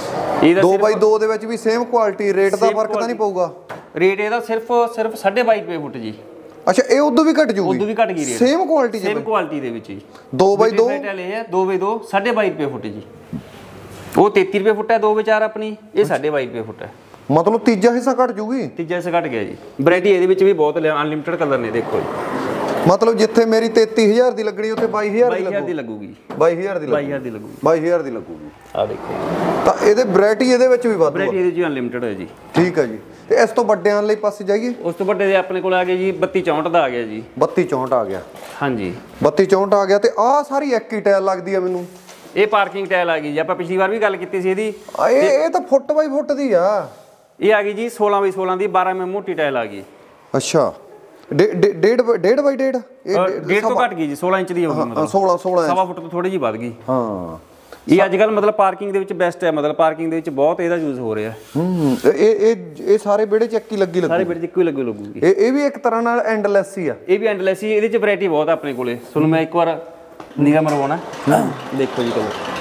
2x2 ਦੇ ਵਿੱਚ ਵੀ ਸੇਮ ਕੁਆਲਿਟੀ, ਰੇਟ ਦਾ ਫਰਕ ਤਾਂ ਨਹੀਂ ਪਊਗਾ? ਰੇਟ ਇਹਦਾ ਸਿਰਫ 22 ਰੁਪਏ ਫੁੱਟ ਜੀ। ਅੱਛਾ, ਇਹ ਉਦੋਂ ਵੀ ਘਟ ਜੂਗੀ? ਉਦੋਂ ਵੀ ਘਟ ਗਈ ਰੇਟ, ਸੇਮ ਕੁਆਲਿਟੀ ਦੇ ਵਿੱਚ ਜੀ। 2x2 ਇਹ ਹੈ 2x2 22 ਰੁਪਏ ਫੁੱਟ ਜੀ। ਉਹ 33 ਰੁਪਏ ਫੁੱਟ ਹੈ 2x4 ਆਪਣੀ, ਇਹ 22 ਰੁਪਏ ਫੁੱਟ ਹੈ। ਮਤਲਬ ਤੀਜਾ ਹਿੱਸਾ ਘਟ ਜੂਗੀ? ਤੀਜਾ ਹਿੱਸਾ ਘਟ ਗਿਆ ਜੀ। ਵੈਰਾਈਟੀ ਇਹਦੇ ਵਿੱਚ ਵੀ ਬਹੁਤ ਅਨਲਿਮਿਟਡ ਕਲਰ ਨੇ, ਦੇਖੋ ਜੀ। ਮਤਲਬ ਜਿੱਥੇ ਮੇਰੀ 33000 ਦੀ ਲੱਗਣੀ ਉੱਥੇ 22000 ਦੀ ਲੱਗੂਗੀ। 22000 ਦੀ ਲੱਗੂਗੀ। ਆ ਦੇਖੋ, ਤਾਂ ਇਹਦੇ ਵੈਰਾਈਟੀ ਇਹਦੇ ਵਿੱਚ ਵੀ ਵਾਧੂ ਹੈ? ਵੈਰਾਈਟੀ ਇਹਦੇ ਵਿੱਚ ਅਨਲਿਮਿਟਡ ਹੈ ਜੀ। ਠੀਕ ਹੈ ਜੀ। ਤੇ ਇਸ ਤੋਂ ਵੱਡਿਆਂ ਲਈ ਪਾਸੇ ਜਾਈਏ? ਉਸ ਤੋਂ ਵੱਡੇ ਦੇ ਆਪਣੇ ਕੋਲ ਆ ਗਏ ਜੀ 3264 ਦਾ ਆ ਗਿਆ ਜੀ। 3264 ਆ ਗਿਆ? ਹਾਂਜੀ, 3264 ਆ ਗਿਆ। ਤੇ ਆਹ ਸਾਰੀ ਇੱਕ ਹੀ ਟਾਇਲ ਲੱਗਦੀ ਆ ਮੈਨੂੰ। ਇਹ ਪਾਰਕਿੰਗ ਟਾਇਲ ਆ ਗਈ ਜੀ, ਆਪਾਂ ਪਿਛਲੀ ਵਾਰ ਵੀ ਗੱਲ ਕੀਤੀ ਸੀ ਇਹਦੀ। ਇਹ ਤਾਂ ਫੁੱਟ ਬਾਈ ਫੁੱਟ ਦੀ ਆ। ਇਹ ਆ ਗਈ ਜੀ 16x16 ਦੀ 12 mm ਮੋਟੀ ਟਾਇਲ ਆ ਗਈ। ਅੱਛਾ, 1.5 ਬਾਈ 1.5? ਡੇਢ ਤੋਂ ਘਟ ਗਈ ਜੀ, 16 ਇੰਚ ਦੀ ਹੋ ਗਈ, ਮਤਲਬ 16 ਸਵਾ ਫੁੱਟ ਤੋਂ ਥੋੜੀ ਜਿਹੀ ਵੱਧ ਗਈ। ਹਾਂ, ਇਹ ਅੱਜ ਕੱਲ ਮਤਲਬ ਪਾਰਕਿੰਗ ਦੇ ਵਿੱਚ ਬੈਸਟ ਹੈ, ਮਤਲਬ ਪਾਰਕਿੰਗ ਦੇ ਵਿੱਚ ਬਹੁਤ ਇਹਦਾ ਯੂਜ਼ ਹੋ ਰਿਹਾ। ਇਹ ਸਾਰੇ ਵਿਹੜੇ ਚ ਇੱਕ ਹੀ ਲੱਗੀ ਸਾਰੇ ਵਿਹੜੇ ਚ ਇੱਕੋ ਹੀ ਲੱਗੂਗੀ। ਇਹ ਵੀ ਇੱਕ ਤਰ੍ਹਾਂ ਨਾਲ ਐਂਡਲੈਸ ਹੀ ਆ? ਇਹ ਵੀ ਐਂਡਲੈਸ ਹੀ। ਇਹਦੇ ਚ ਵੈਰਾਈਟੀ ਬਹੁਤ ਆ ਆਪਣੇ ਕੋਲੇ, ਤੁਹਾਨੂੰ ਮੈਂ ਇੱਕ ਵਾਰ ਨਿਗਾਹ ਮਰਵਾਉਣਾ। ਦੇਖੋ ਜੀ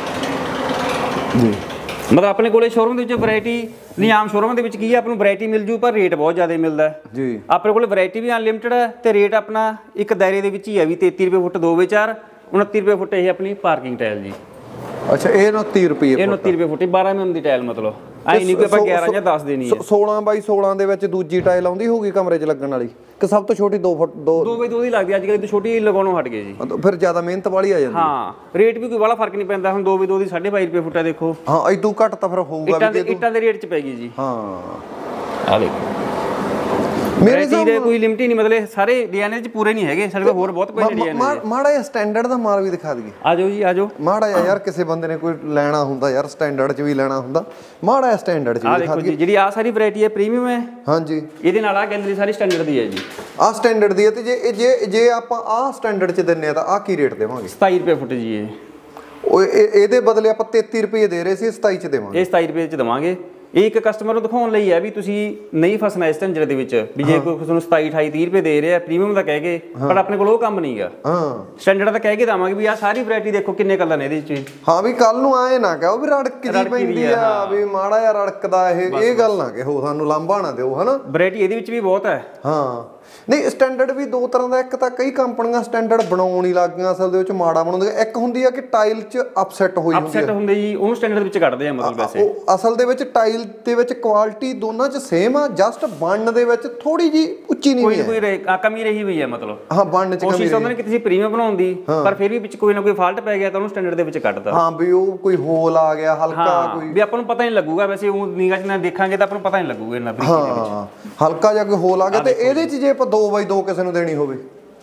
ਕਲਰ ਜੀ, ਮਤਲਬ ਆਪਣੇ ਕੋਲੇ ਸ਼ੋਰੂਮ ਦੇ ਵਿੱਚ ਵੈਰਾਈਟੀ ਨਹੀਂ, ਆਮ ਸ਼ੋਰੂਮ ਦੇ ਵਿੱਚ ਕੀ ਹੈ ਆਪਾਂ ਨੂੰ ਵੈਰਾਈਟੀ ਮਿਲ ਜੂ, ਪਰ ਰੇਟ ਬਹੁਤ ਜ਼ਿਆਦਾ ਮਿਲਦਾ ਜੀ। ਆਪਣੇ ਕੋਲੇ ਵੈਰਾਈਟੀ ਵੀ ਅਨਲਿਮਿਟਡ ਹੈ ਤੇ ਰੇਟ ਆਪਣਾ ਇੱਕ ਦਾਇਰੇ ਦੇ ਵਿੱਚ ਹੀ ਹੈ ਵੀ 33 ਰੁਪਏ ਫੁੱਟ 2x4, 29 ਰੁਪਏ ਫੁੱਟ ਇਹ ਆਪਣੀ ਪਾਰਕਿੰਗ ਟਾਇਲ ਜੀ। ਅੱਛਾ, ਇਹ 29 ਰੁਪਏ? ਇਹ 29 ਰੁਪਏ ਫੁੱਟ 12 mm ਦੀ ਟਾਇਲ, ਮਤਲਬ ਐ ਨਹੀਂ ਕਿ ਆਪਾਂ 11 ਜਾਂ 10 ਦੇਣੀ ਹੈ। 16x16 ਦੇ ਵਿੱਚ ਦੂਜੀ ਟਾਇਲ ਆਉਂਦੀ ਹੋਊਗੀ ਕਮਰੇ 'ਚ ਲੱਗਣ ਵਾਲੀ, ਕਿ ਸਭ ਤੋਂ ਛੋਟੀ 2 ਫੁੱਟ 2x2 ਦੀ ਲੱਗਦੀ ਅੱਜ ਕੱਲ੍ਹ, ਤੇ ਛੋਟੀ ਲਗਾਉਣੋਂ ਹਟ ਗਏ ਜੀ। ਫਿਰ ਜ਼ਿਆਦਾ ਮਿਹਨਤ ਵਾਲੀ ਆ ਜਾਂਦੀ। ਹਾਂ, ਰੇਟ ਵੀ ਕੋਈ ਬੜਾ ਫਰਕ ਨਹੀਂ ਪੈਂਦਾ। ਹੁਣ 2x2 ਦੀ 22 ਰੁਪਏ ਫੁੱਟ ਹੈ, ਦੇਖੋ। ਹਾਂ, ਇਦੋਂ ਘੱਟ ਤਾਂ ਫਿਰ ਹੋਊਗਾ ਵੀ ਇੱਟਾਂ ਦੇ ਰੇਟ 'ਚ ਪੈ ਗਈ ਜੀ। ਹਾਂ, ਆ ਦੇਖੋ, ਮੇਰੇ ਹਿਸਾਬ ਨਾਲ ਕੋਈ ਲਿਮਟ ਹੀ ਨਹੀਂ, ਮਤਲਬ ਸਾਰੇ ਡਿਜ਼ਾਈਨ ਚ ਪੂਰੇ ਨਹੀਂ ਹੈਗੇ ਸਾਡੇ ਕੋਲ, ਹੋਰ ਬਹੁਤ ਪਏ ਡਿਜ਼ਾਈਨ ਨੇ। ਮਾੜਾ ਜਿਹਾ ਸਟੈਂਡਰਡ ਦਾ ਮਾਲ ਵੀ ਦਿਖਾ ਦਈਏ? ਆ ਜਾਓ ਜੀ, ਆ ਜਾਓ। ਮਾੜਾ ਜਿਹਾ ਯਾਰ, ਕਿਸੇ ਬੰਦੇ ਨੇ ਕੋਈ ਲੈਣਾ ਹੁੰਦਾ ਯਾਰ, ਸਟੈਂਡਰਡ 'ਚ ਵੀ ਲੈਣਾ ਹੁੰਦਾ, ਮਾੜਾ ਜਿਹਾ ਸਟੈਂਡਰਡ 'ਚ ਵੀ ਦਿਖਾ ਦਈਏ। ਜਿਹੜੀ ਆ ਸਾਰੀ ਵੈਰਾਈਟੀ ਹੈ ਪ੍ਰੀਮੀਅਮ ਹੈ। ਹਾਂਜੀ, ਇਹਦੇ ਨਾਲ ਆ ਗੈਲਰੀ ਸਾਰੀ ਸਟੈਂਡਰਡ ਦੀ ਹੈ ਜੀ। ਆਹ ਸਟੈਂਡਰਡ ਦੀ ਹੈ। ਤੇ ਜੇ ਆਪਾਂ ਆਹ ਸਟੈਂਡਰਡ 'ਚ ਦਿੰਨੇ ਆ ਤਾਂ ਆਹ ਕੀ ਰੇਟ ਦੇਵਾਂਗੇ? 27 ਰੁਪਏ ਫੁੱਟ ਜੀ। ਇਹਦੇ ਬਦਲੇ ਆਪਾਂ 33 ਰੁਪਏ ਦੇ ਰਹੇ ਸੀ, 27 'ਚ ਦੇਵਾਂਗੇ। ਇਹ 27 ਰੁਪਏ 'ਚ ਦੇਵਾਂਗੇ। ਇਹ ਇੱਕ ਕਸਟਮਰ ਨੂੰ ਦਿਖਾਉਣ ਲਈ ਹੈ ਵੀ ਤੁਸੀਂ ਨਹੀਂ ਫਸਣਾ ਇਸ ਝੰਜਟ ਦੇ ਵਿੱਚ, ਵੀ ਜੇ ਕੋਈ ਤੁਹਾਨੂੰ 27, 28, 30 ਰੁਪਏ ਦੇ ਰਿਹਾ ਪ੍ਰੀਮੀਅਮ ਦਾ ਕਹਿ ਕੇ, ਪਰ ਆਪਣੇ ਕੋਲ ਉਹ ਕੰਮ ਨਹੀਂਗਾ। ਹਾਂ, ਸਟੈਂਡਰਡ ਦਾ ਕਹਿ ਕੇ ਦੇਵਾਂਗੇ ਵੀ ਆਹ ਸਾਰੀ ਵੈਰਾਈਟੀ ਦੇਖੋ ਕਿੰਨੇ ਕਲਰ ਨੇ ਇਹਦੇ ਵਿੱਚ। ਹਾਂ, ਵੀ ਕੱਲ ਨੂੰ ਆਏ ਨਾ ਕਹੋ ਵੀ ਰੜਕ ਜੀ ਪੈਂਦੀ ਆ, ਵੀ ਮਾੜਾ ਜਿਹਾ ਰੜਕਦਾ ਇਹ ਗੱਲ ਨਾ ਕਹੋ, ਸਾਨੂੰ ਲਾਂਭਾ ਨਾ ਦਿਓ, ਹਨਾ। ਵੈਰਾਈਟੀ ਇਹਦੇ ਵਿੱਚ ਵੀ ਬਹੁਤ ਹੈ। ਹਾਂ, ਨਹੀਂ ਸਟੈਂਡਰਡ ਵੀ ਦੋ ਤਰ੍ਹਾਂ ਦਾ। ਇੱਕ ਤਾਂ ਕਈ ਕੰਪਨੀਆਂ ਸਟੈਂਡਰਡ ਬਣਾਉਣ ਹੀ ਲੱਗ ਗਈਆਂ, ਅਸਲ ਦੇ ਵਿੱਚ ਮਾੜਾ ਬਣਾਉਂਦੇ। ਇੱਕ ਹੁੰਦੀ ਆ ਕਿ ਟਾਈਲ 'ਚ ਅਪਸੈਟ ਹੋਈ ਹੁੰਦੀ ਹੈ, ਅਪਸੈਟ ਹੁੰਦੇ ਜੀ, ਉਹਨੂੰ ਸਟੈਂਡਰਡ ਵਿੱਚ ਕੱਢਦੇ ਆ। ਮਤਲਬ ਵੈਸੇ ਉਹ ਅਸਲ ਦੇ ਵਿੱਚ ਟਾਈਲ ਦੇ ਵਿੱਚ ਕੁਆਲਿਟੀ ਦੋਨਾਂ 'ਚ ਸੇਮ ਆ, ਜਸਟ ਬਣਨ ਦੇ ਵਿੱਚ ਥੋੜੀ ਜੀ ਉੱਚੀ ਨਹੀਂ ਹੈ, ਕੋਈ ਕਮੀ ਰਹੀ ਹੋਈ ਹੈ। ਮਤਲਬ ਹਾਂ, ਬਣਨ 'ਚ ਕਮੀ ਕੋਸ਼ਿਸ਼ ਉਹਨਾਂ ਨੇ ਕੀਤੀ ਸੀ ਪ੍ਰੀਮੀਅਮ ਬਣਾਉਣ ਦੀ, ਪਰ ਫਿਰ ਵੀ ਵਿੱਚ ਕੋਈ ਨਾ ਕੋਈ ਫਾਲਟ ਪੈ ਗਿਆ ਤਾਂ ਉਹਨੂੰ ਸਟੈਂਡਰਡ ਦੇ ਵਿੱਚ ਕੱਢਤਾ। ਹਾਂ, ਵੀ ਉਹ ਕੋਈ ਹੋਲ ਆ ਗਿਆ ਹਲਕਾ, ਕੋਈ ਵੀ ਆਪਾਂ ਨੂੰ ਪਤਾ ਨਹੀਂ ਲੱਗੂਗਾ। ਵੈਸੇ ਉਹ ਨਿਗਾਹ 'ਚ ਨਾ ਦੇਖਾਂਗੇ ਤਾਂ ਆਪਾਂ ਨੂੰ ਪਤਾ ਨਹੀਂ ਲੱਗੂਗਾ ਇੰਨਾ ਬਰੀਕੀ ਦੇ ਵਿੱਚ। ਹਲਕਾ ਜਿਹਾ ਕੋਈ ਹੋਲ ਆ ਗਿਆ। ਤੇ ਇਹਦੇ 'ਚ ਜੇ ਆਪਾਂ 2x2 ਕਿਸੇ ਨੂੰ ਦੇਣੀ ਹੋਵੇ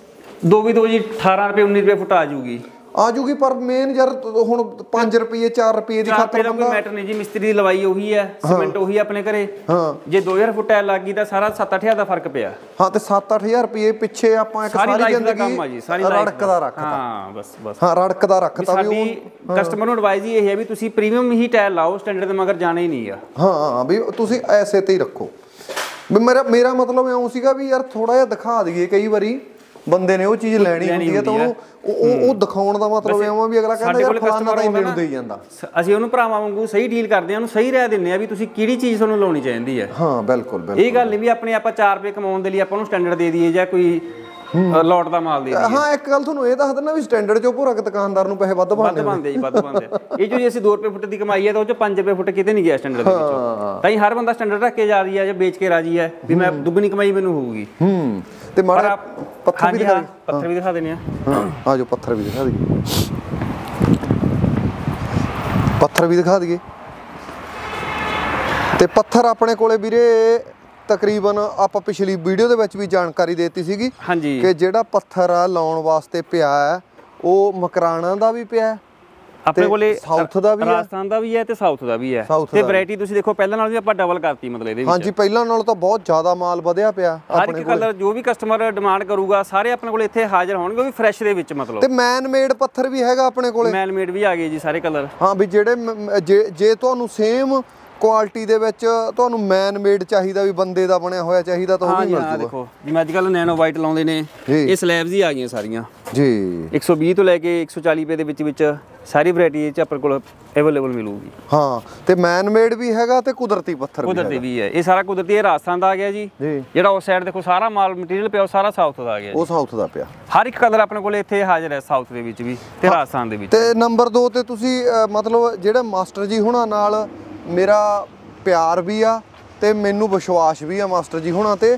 ਦੋ ਵੀ ਦੋ ਜੀ 18 ਰੁਪਏ 19 ਰੁਪਏ ਫੁੱਟ ਆ ਜੂਗੀ ਪਰ ਮੇਨ ਯਾਰ ਹੁਣ 5 ਰੁਪਏ 4 ਰੁਪਏ ਦੀ ਖਾਤਰ ਕੋਈ ਮੈਟਰ ਨਹੀਂ ਜੀ। ਮਿਸਤਰੀ ਦੀ ਲਵਾਈ ਉਹੀ ਹੈ, ਸੀਮੈਂਟ ਉਹੀ ਆਪਣੇ ਘਰੇ। ਜੇ 2000 ਫੁੱਟ ਟਾਇਲ ਲੱਗ ਗਈ ਤਾਂ ਸਾਰਾ 7-8000 ਦਾ ਫਰਕ ਪਿਆ। ਹਾਂ ਤੇ 7-8000 ਰੁਪਏ ਪਿੱਛੇ ਆਪਾਂ ਇੱਕ ਸਾਰੀ ਜ਼ਿੰਦਗੀ ਰੜਕਦਾ ਰੱਖਤਾ। ਹਾਂ ਬਸ ਰੜਕਦਾ ਰੱਖਤਾ। ਵੀ ਕਸਟਮਰ ਨੂੰ ਐਡਵਾਈਸ ਇਹ ਹੈ ਵੀ ਤੁਸੀਂ ਪ੍ਰੀਮੀਅਮ ਹੀ ਟਾਇਲ ਲਾਓ, ਸਟੈਂਡਰਡ ਦੇ ਮਗਰ ਜਾਣਾ ਹੀ ਨਹੀਂ ਆ। ਹਾਂ ਵੀ ਤੁਸੀਂ ਐਸੇ ਤੇ ਹੀ ਰੱਖੋ। ਵੀ ਮੇਰਾ ਮਤਲਬ ਇਉਂ ਸੀਗਾ ਵੀ ਯਾਰ ਥੋੜਾ ਜਿਹਾ ਦਿਖਾ ਦਈਏ। ਕਈ ਵਾਰੀ ਬੰਦੇ ਨੇ ਉਹ ਚੀਜ਼ ਲੈਣੀ ਹੁੰਦੀ ਹੈ ਤਾਂ ਉਹਨੂੰ ਉਹ ਦਿਖਾਉਣ ਦਾ ਮਤਲਬ ਇਹ ਵੀ ਅਗਲਾ ਕਹਿੰਦਾ ਯਾਰ ਫਲਾਣਾ ਤਾਂ ਇੰਨੇ ਨੂੰ ਦੇਈ ਜਾਂਦਾ। ਅਸੀਂ ਉਹਨੂੰ ਭਰਾਵਾਂ ਵਾਂਗੂ ਸਹੀ ਡੀਲ ਕਰਦੇ ਆ, ਉਹਨੂੰ ਸਹੀ ਰਾਏ ਦਿੰਦੇ ਆ ਵੀ ਤੁਸੀਂ ਕਿਹੜੀ ਚੀਜ਼ ਤੁਹਾਨੂੰ ਲਾਉਣੀ ਚਾਹੀਦੀ ਹੈ। ਹਾਂ ਬਿਲਕੁਲ। ਇਹ ਗੱਲ ਨਹੀਂ ਵੀ ਆਪਣੇ ਆਪਾਂ 4 ਰੁਪਏ ਕਮਾਉਣ ਦੇ ਲਈ ਆਪਾਂ ਉਹਨੂੰ ਸਟੈਂਡਰਡ ਦੇ ਦਈਏ ਜਾਂ ਕੋਈ ਲੋਟ ਦਾ ਮਾਲ ਦੇ ਦਈਏ। ਹਾਂ ਇੱਕ ਗੱਲ ਤੁਹਾਨੂੰ ਇਹ ਦੱਸ ਦਿੰਦਾ ਵੀ ਸਟੈਂਡਰਡ ਚੋਂ ਭੁਰਕ ਦੁਕਾਨਦਾਰ ਨੂੰ ਪੈਸੇ ਵੱਧ ਬਣਦੇ ਜੀ, ਵੱਧ ਬਣਦੇ। ਇਹ ਜੋ ਜੇ ਅਸੀਂ 2 ਰੁਪਏ ਫੁੱਟ ਦੀ ਕਮਾਈ ਹੈ ਤਾਂ ਉਹ ਚ 5 ਰੁਪਏ ਫੁੱਟ ਕਿਤੇ ਨਹੀਂ ਗਿਆ ਸਟੈਂਡਰਡ ਦੇ ਵਿੱਚੋਂ। ਤਾਂ ਹੀ ਹਰ ਬੰਦਾ ਸਟੈਂਡਰਡ ਰੱਖ ਕੇ ਜਾ ਰਹੀ ਹੈ ਜਾਂ ਵੇਚ ਕੇ ਰਾਜੀ ਹੈ ਵੀ ਮੈਂ ਦੁੱਗਣੀ ਕਮਾਈ ਮੈਨੂੰ ਹੋਊਗੀ। ਤੇ ਮਾੜਾ ਪੱਥਰ ਵੀ ਦਿਖਾ ਦਿੰਦੇ ਆ। ਆ ਜੋ ਪੱਥਰ ਵੀ ਦਿਖਾ ਦਈਏ। ਪੱਥਰ ਵੀ ਦਿਖਾ ਦਈਏ। ਤੇ ਪੱਥਰ ਆਪਣੇ ਕੋਲੇ ਵੀਰੇ ਤਕਰੀਬਨ ਆਪਾਂ ਪਿਛਲੀ ਵੀਡੀਓ ਦੇ ਵਿੱਚ ਵੀ ਜਾਣਕਾਰੀ ਦੇਤੀ ਸੀਗੀ ਕਿ ਜਿਹੜਾ ਪੱਥਰ ਆ ਲਾਉਣ ਵਾਸਤੇ ਪਿਆ ਹੈ ਉਹ ਮਕਰਾਣਾ ਦਾ ਵੀ ਪਿਆ ਆਪਣੇ ਕੋਲੇ, ਸਾਊਥ ਦਾ ਵੀ ਹੈ, ਰਾਜਸਥਾਨ ਦਾ ਵੀ ਹੈ ਤੇ ਸਾਊਥ ਦਾ ਵੀ ਹੈ। ਤੇ ਵੈਰਾਈਟੀ ਤੁਸੀਂ ਦੇਖੋ ਪਹਿਲਾਂ ਨਾਲੋਂ ਵੀ ਆਪਾਂ ਡਬਲ ਕਰਤੀ ਮਤਲਬ ਇਹਦੇ ਵਿੱਚ। ਹਾਂਜੀ ਪਹਿਲਾਂ ਨਾਲੋਂ ਤਾਂ ਬਹੁਤ ਜ਼ਿਆਦਾ ਮਾਲ ਵਧਿਆ ਪਿਆ ਹਰ ਇੱਕ ਕਲਰ ਜੋ ਵੀ ਕਸਟਮਰ ਡਿਮਾਂਡ ਕਰੂਗਾ ਸਾਰੇ ਆਪਣੇ ਕੋਲੇ ਇੱਥੇ ਹਾਜ਼ਰ ਹੋਣਗੇ, ਉਹ ਵੀ ਫਰੈਸ਼ ਦੇ ਵਿੱਚ ਮਤਲਬ। ਤੇ ਮੈਨ ਮੇਡ ਪੱਥਰ ਵੀ ਹੈਗਾ ਆਪਣੇ ਕੋਲੇ। ਮੈਨ ਮੇਡ ਵੀ ਆ ਗਏ ਜੀ ਸਾਰੇ ਕਲਰ। ਹਾਂ ਵੀ ਜਿਹੜੇ ਜੇ ਤੁਹਾਨੂੰ ਸੇਮ ਕੁਆਲਿਟੀ ਦੇ ਵਿੱਚ ਤੁਹਾਨੂੰ ਮੈਨ ਮੇਡ ਚਾਹੀਦਾ ਵੀ ਬੰਦੇ ਦਾ ਬਣਿਆ ਹੋਇਆ ਚਾਹੀਦਾ ਤਾਂ ਉਹ ਵੀ ਮਿਲ ਜੂਗਾ। ਦੇਖੋ ਜਿਵੇਂ ਅੱਜ ਕੱਲ ਨੈਨੋ ਵਾਈਟ ਲਾਉਂਦੇ ਨੇ, ਇਹ ਸਲੈਬਸ ਹੀ ਆ ਗਈਆਂ ਸਾਰੀਆਂ ਜੀ। 120 ਤੋਂ ਲੈ ਕੇ 140 ਰੁਪਏ ਦੇ ਵਿੱਚ ਸਾਰੀ ਵੈਰਾਈਟੀ ਇਹ ਚ ਆਪਣੇ ਕੋਲ ਅਵੇਲੇਬਲ ਮਿਲੂਗੀ। ਹਾਂ ਤੇ ਮੈਨ ਮੇਡ ਵੀ ਹੈਗਾ ਤੇ ਕੁਦਰਤੀ ਪੱਥਰ ਵੀ ਹੈ। ਇਹ ਸਾਰਾ ਕੁਦਰਤੀ ਇਹ ਰਾਜਸਥਾਨ ਦਾ ਆ ਗਿਆ ਜੀ। ਜਿਹੜਾ ਉਸ ਸਾਈਡ ਦੇਖੋ ਸਾਰਾ ਮਾਲ ਮਟੀਰੀਅਲ ਪਿਆ ਉਹ ਸਾਰਾ ਸਾਊਥ ਦਾ ਆ ਗਿਆ। ਉਹ ਸਾਊਥ ਦਾ ਪਿਆ। ਹਰ ਇੱਕ ਕਲਰ ਆਪਣੇ ਕੋਲ ਇੱਥੇ ਹਾਜ਼ਰ ਹੈ, ਸਾਊਥ ਦੇ ਵਿੱਚ ਵੀ ਤੇ ਰਾਜਸਥਾਨ ਦੇ ਵਿੱਚ। ਤੇ ਨੰਬਰ 2 ਤੇ ਤੁਸੀਂ ਮਤਲਬ ਜਿਹੜੇ ਮਾਸਟਰ ਜੀ ਹੁਣਾਂ ਨਾਲ ਮੇਰਾ ਪਿਆਰ ਵੀ ਆ ਤੇ ਮੈਨੂੰ ਵਿਸ਼ਵਾਸ ਵੀ ਆ ਮਾਸਟਰ ਜੀ ਹੁਣਾਂ ਤੇ।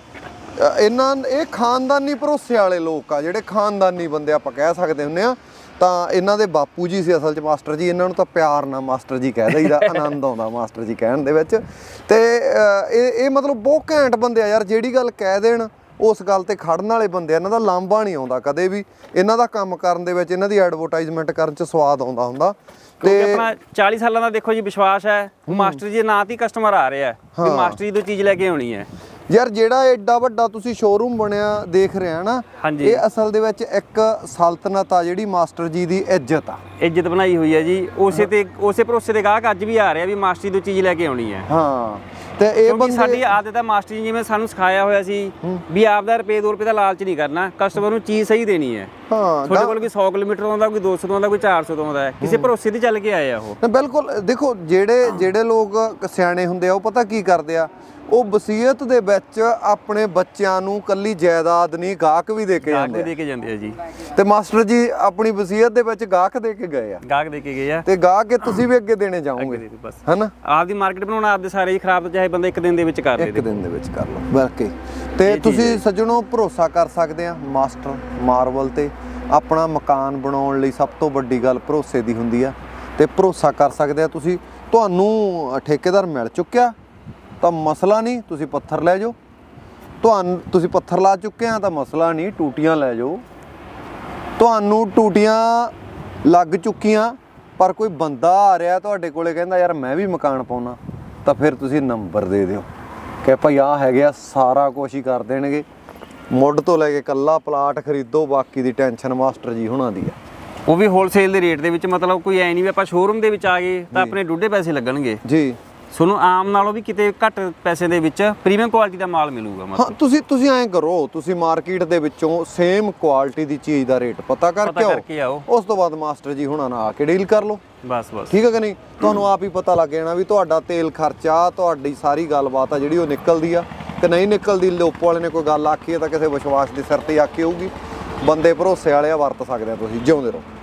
ਇਹ ਖਾਨਦਾਨੀ ਭਰੋਸੇ ਵਾਲੇ ਲੋਕ ਆ, ਜਿਹੜੇ ਖਾਨਦਾਨੀ ਬੰਦੇ ਆਪਾਂ ਕਹਿ ਸਕਦੇ ਹੁੰਦੇ ਆ। ਤਾਂ ਇਹਨਾਂ ਦੇ ਬਾਪੂ ਜੀ ਸੀ ਅਸਲ 'ਚ ਮਾਸਟਰ ਜੀ। ਇਹਨਾਂ ਨੂੰ ਤਾਂ ਪਿਆਰ ਨਾਲ ਮਾਸਟਰ ਜੀ ਕਹਿ ਦਈਦਾ, ਆਨੰਦ ਆਉਂਦਾ ਮਾਸਟਰ ਜੀ ਕਹਿਣ ਦੇ ਵਿੱਚ। ਤੇ ਇਹ ਮਤਲਬ ਬਹੁਤ ਘੈਂਟ ਬੰਦੇ ਆ ਯਾਰ, ਜਿਹੜੀ ਗੱਲ ਕਹਿ ਦੇਣ ਉਸ ਗੱਲ ਤੇ ਖੜਨ ਵਾਲੇ ਬੰਦੇ। ਇਹਨਾਂ ਦਾ ਲਾਂਭਾ ਨਹੀਂ ਆਉਂਦਾ ਕਦੇ ਵੀ। ਇਹਨਾਂ ਦਾ ਕੰਮ ਕਰਨ ਦੇ ਵਿੱਚ, ਇਹਨਾਂ ਦੀ ਐਡਵਰਟਾਈਜ਼ਮੈਂਟ ਕਰਨ 'ਚ ਸਵਾਦ ਆਉਂਦਾ ਹੁੰਦਾ। ਤੇ ਆਪਣਾ 40 ਸਾਲਾਂ ਦਾ ਦੇਖੋ ਜੀ ਵਿਸ਼ਵਾਸ ਹੈ, ਮਾਸਟਰ ਜੀ ਦੇ ਨਾਂ ਤੇ ਕਸਟਮਰ ਆ ਰਿਹਾ ਵੀ ਮਾਸਟਰ ਜੀ ਤੋਂ ਚੀਜ਼ ਲੈ ਕੇ ਆਉਣੀ ਹੈ। ਯਾਰ ਜਿਹੜਾ ਐਡਾ ਵੱਡਾ ਤੁਸੀਂ ਸ਼ੋਰੂਮ ਬਣਿਆ ਦੇਖ ਰਹੇ ਆ ਨਾ, ਇਹ ਅਸਲ ਦੇ ਵਿੱਚ ਇੱਕ ਸਲਤਨਤ ਆ ਜਿਹੜੀ ਮਾਸਟਰ ਜੀ ਦੀ ਇੱਜ਼ਤ ਆ। ਇੱਜ਼ਤ ਬਣਾਈ ਹੋਈ ਹੈ ਜੀ। ਉਸੇ ਭਰੋਸੇ ਦੇ ਗਾਹਕ ਅੱਜ ਵੀ ਆ ਰਿਹਾ ਵੀ ਮਾਸਟਰ ਜੀ ਤੋਂ ਚੀਜ਼ ਲੈ ਕੇ ਆਉਣੀ ਹੈ। ਹਾਂ ਤੇ ਇਹ ਬੰਦੇ ਸਾਡੀ ਆਦਤ ਹੈ ਮਾਸਟਰ ਜੀ ਜਿਵੇਂ ਸਾਨੂੰ ਸਿਖਾਇਆ ਹੋਇਆ ਸੀ ਵੀ ਆਪਦਾ ਰੁਪਏ 2 ਰੁਪਏ ਦਾ ਲਾਲਚ ਨਹੀਂ ਕਰਨਾ, ਕਸਟਮਰ ਨੂੰ ਚੀਜ਼ ਸਹੀ ਦੇਣੀ ਹੈ। ਤੁਹਾਡੇ ਕੋਲ ਕੋਈ 100 ਕਿਲੋਮੀਟਰ ਆਉਂਦਾ, ਕੋਈ 200 ਤੋਂ ਆਉਂਦਾ, ਕੋਈ 400 ਤੋਂ ਆਉਂਦਾ, ਕਿਸੇ ਭਰੋਸੇ ਤੇ ਚੱਲ ਕੇ ਆਏ ਆ ਉਹ। ਬਿਲਕੁਲ। ਦੇਖੋ ਜਿਹੜੇ ਲੋਕ ਸਿਆਣੇ ਹੁੰਦੇ ਆ ਉਹ ਪਤਾ ਕੀ ਕਰਦੇ ਆ, ਉਹ ਵਸੀਅਤ ਦੇ ਵਿੱਚ ਆਪਣੇ ਬੱਚਿਆਂ ਨੂੰ ਕੱਲੀ ਜਾਇਦਾਦ ਨਹੀਂ ਗਾਹਕ ਵੀ ਦੇ ਕੇ ਜਾਂਦੇ ਆ ਜੀ। ਤੇ ਮਾਸਟਰ ਜੀ ਆਪਣੀ ਵਸੀਅਤ ਦੇ ਵਿੱਚ ਗਾਹਕ ਦੇ ਕੇ ਗਏ ਆ। ਤੇ ਗਾਹਕ ਕੇ ਤੁਸੀਂ ਵੀ ਅੱਗੇ ਦੇਣੇ ਜਾਓਗੇ ਹਨਾ। ਆਪਦੀ ਮਾਰਕੀਟ ਬਣਾਉਣਾ ਆਪਦੇ ਸਾਰੇ ਹੀ ਖਰਾਬ, ਚਾਹੇ ਬੰਦਾ ਇੱਕ ਦਿਨ ਦੇ ਵਿੱਚ ਕਰ ਲੇ। ਇੱਕ ਦਿਨ ਦੇ ਵਿੱਚ ਕਰ ਲਓ ਬਲਕਿ। ਤੇ ਤੁਸੀਂ ਸੱਜਣੋ ਭਰੋਸਾ ਕਰ ਸਕਦੇ ਆ ਮਾਸਟਰ ਮਾਰਬਲ ਤੇ। ਆਪਣਾ ਮਕਾਨ ਬਣਾਉਣ ਲਈ ਸਭ ਤੋਂ ਵੱਡੀ ਗੱਲ ਭਰੋਸੇ ਦੀ ਹੁੰਦੀ ਆ ਤੇ ਭਰੋਸਾ ਕਰ ਸਕਦੇ ਆ ਤੁਸੀਂ। ਤੁਹਾਨੂੰ ਠੇਕੇਦਾਰ ਮਿਲ ਚੁੱਕਿਆ ਤਾਂ ਮਸਲਾ ਨਹੀਂ, ਤੁਸੀਂ ਪੱਥਰ ਲੈ ਜਾਓ। ਤੁਸੀਂ ਪੱਥਰ ਲਾ ਚੁੱਕੇ ਆ ਤਾਂ ਮਸਲਾ ਨਹੀਂ, ਟੂਟੀਆਂ ਲੈ ਜਾਓ। ਤੁਹਾਨੂੰ ਟੂਟੀਆਂ ਲੱਗ ਚੁੱਕੀਆਂ ਪਰ ਕੋਈ ਬੰਦਾ ਆ ਰਿਹਾ ਤੁਹਾਡੇ ਕੋਲੇ ਕਹਿੰਦਾ ਯਾਰ ਮੈਂ ਵੀ ਮਕਾਨ ਪਾਉਣਾ, ਤਾਂ ਫਿਰ ਤੁਸੀਂ ਨੰਬਰ ਦੇ ਦਿਓ ਕਿ ਭਾਈ ਆਹ ਹੈਗੇ ਆ, ਸਾਰਾ ਕੁਛ ਹੀ ਕਰ ਦੇਣਗੇ। ਮੁੱਢ ਤੋਂ ਲੈ ਕੇ ਕੱਲਾ ਪਲਾਟ ਖਰੀਦੋ, ਬਾਕੀ ਦੀ ਟੈਨਸ਼ਨ ਮਾਸਟਰ ਜੀ ਹੁਣਾਂ ਦੀ ਆ। ਉਹ ਵੀ ਹੋਲਸੇਲ ਦੇ ਰੇਟ ਦੇ ਵਿੱਚ, ਮਤਲਬ ਕੋਈ ਐ ਨਹੀਂ ਵੀ ਆਪਾਂ ਸ਼ੋਰੂਮ ਦੇ ਵਿੱਚ ਆ ਗਏ ਤਾਂ ਆਪਣੇ ਡੂਢੇ ਪੈਸੇ ਲੱਗਣਗੇ ਜੀ। ਤੁਹਾਨੂੰ ਆਮ ਨਾਲੋਂ ਵੀ ਕਿਤੇ ਘੱਟ ਪੈਸੇ ਦੇ ਵਿੱਚ ਪ੍ਰੀਮੀਅਮ ਕੁਆਲਿਟੀ ਦਾ ਮਾਲ ਮਿਲੂਗਾ। ਹਾਂ ਤੁਸੀਂ ਐਂ ਕਰੋ, ਤੁਸੀਂ ਮਾਰਕੀਟ ਦੇ ਵਿੱਚੋਂ ਸੇਮ ਕੁਆਲਿਟੀ ਦੀ ਚੀਜ਼ ਦਾ ਰੇਟ ਪਤਾ ਕਰਕੇ ਆਓ। ਉਸ ਤੋਂ ਬਾਅਦ ਮਾਸਟਰ ਜੀ ਹੁਣਾਂ ਨਾਲ ਆ ਕੇ ਡੀਲ ਕਰ ਲਓ। ਬਸ ਠੀਕ ਹੈ ਕਿ ਨਹੀਂ। ਤੁਹਾਨੂੰ ਆਪ ਹੀ ਪਤਾ ਲੱਗ ਜਾਣਾ ਵੀ ਤੁਹਾਡਾ ਤੇਲ ਖਰਚਾ, ਤੁਹਾਡੀ ਸਾਰੀ ਗੱਲਬਾਤ ਆ ਜਿਹੜੀ ਉਹ ਨਿਕਲਦੀ ਆ ਕਿ ਨਹੀਂ ਨਿਕਲਦੀ। ਲੋਪੋ ਵਾਲੇ ਨੇ ਕੋਈ ਗੱਲ ਆਖੀ ਹੈ ਤਾਂ ਕਿਸੇ ਵਿਸ਼ਵਾਸ ਦੇ ਸਿਰ ਤੇ ਆਖੀ ਹੋਊਗੀ। ਬੰਦੇ ਭਰੋਸੇ ਵਾਲੇ ਆ, ਵਰਤ ਸਕਦੇ ਆ ਤੁਸੀਂ। ਜਿਉਂਦੇ ਰਹੋ।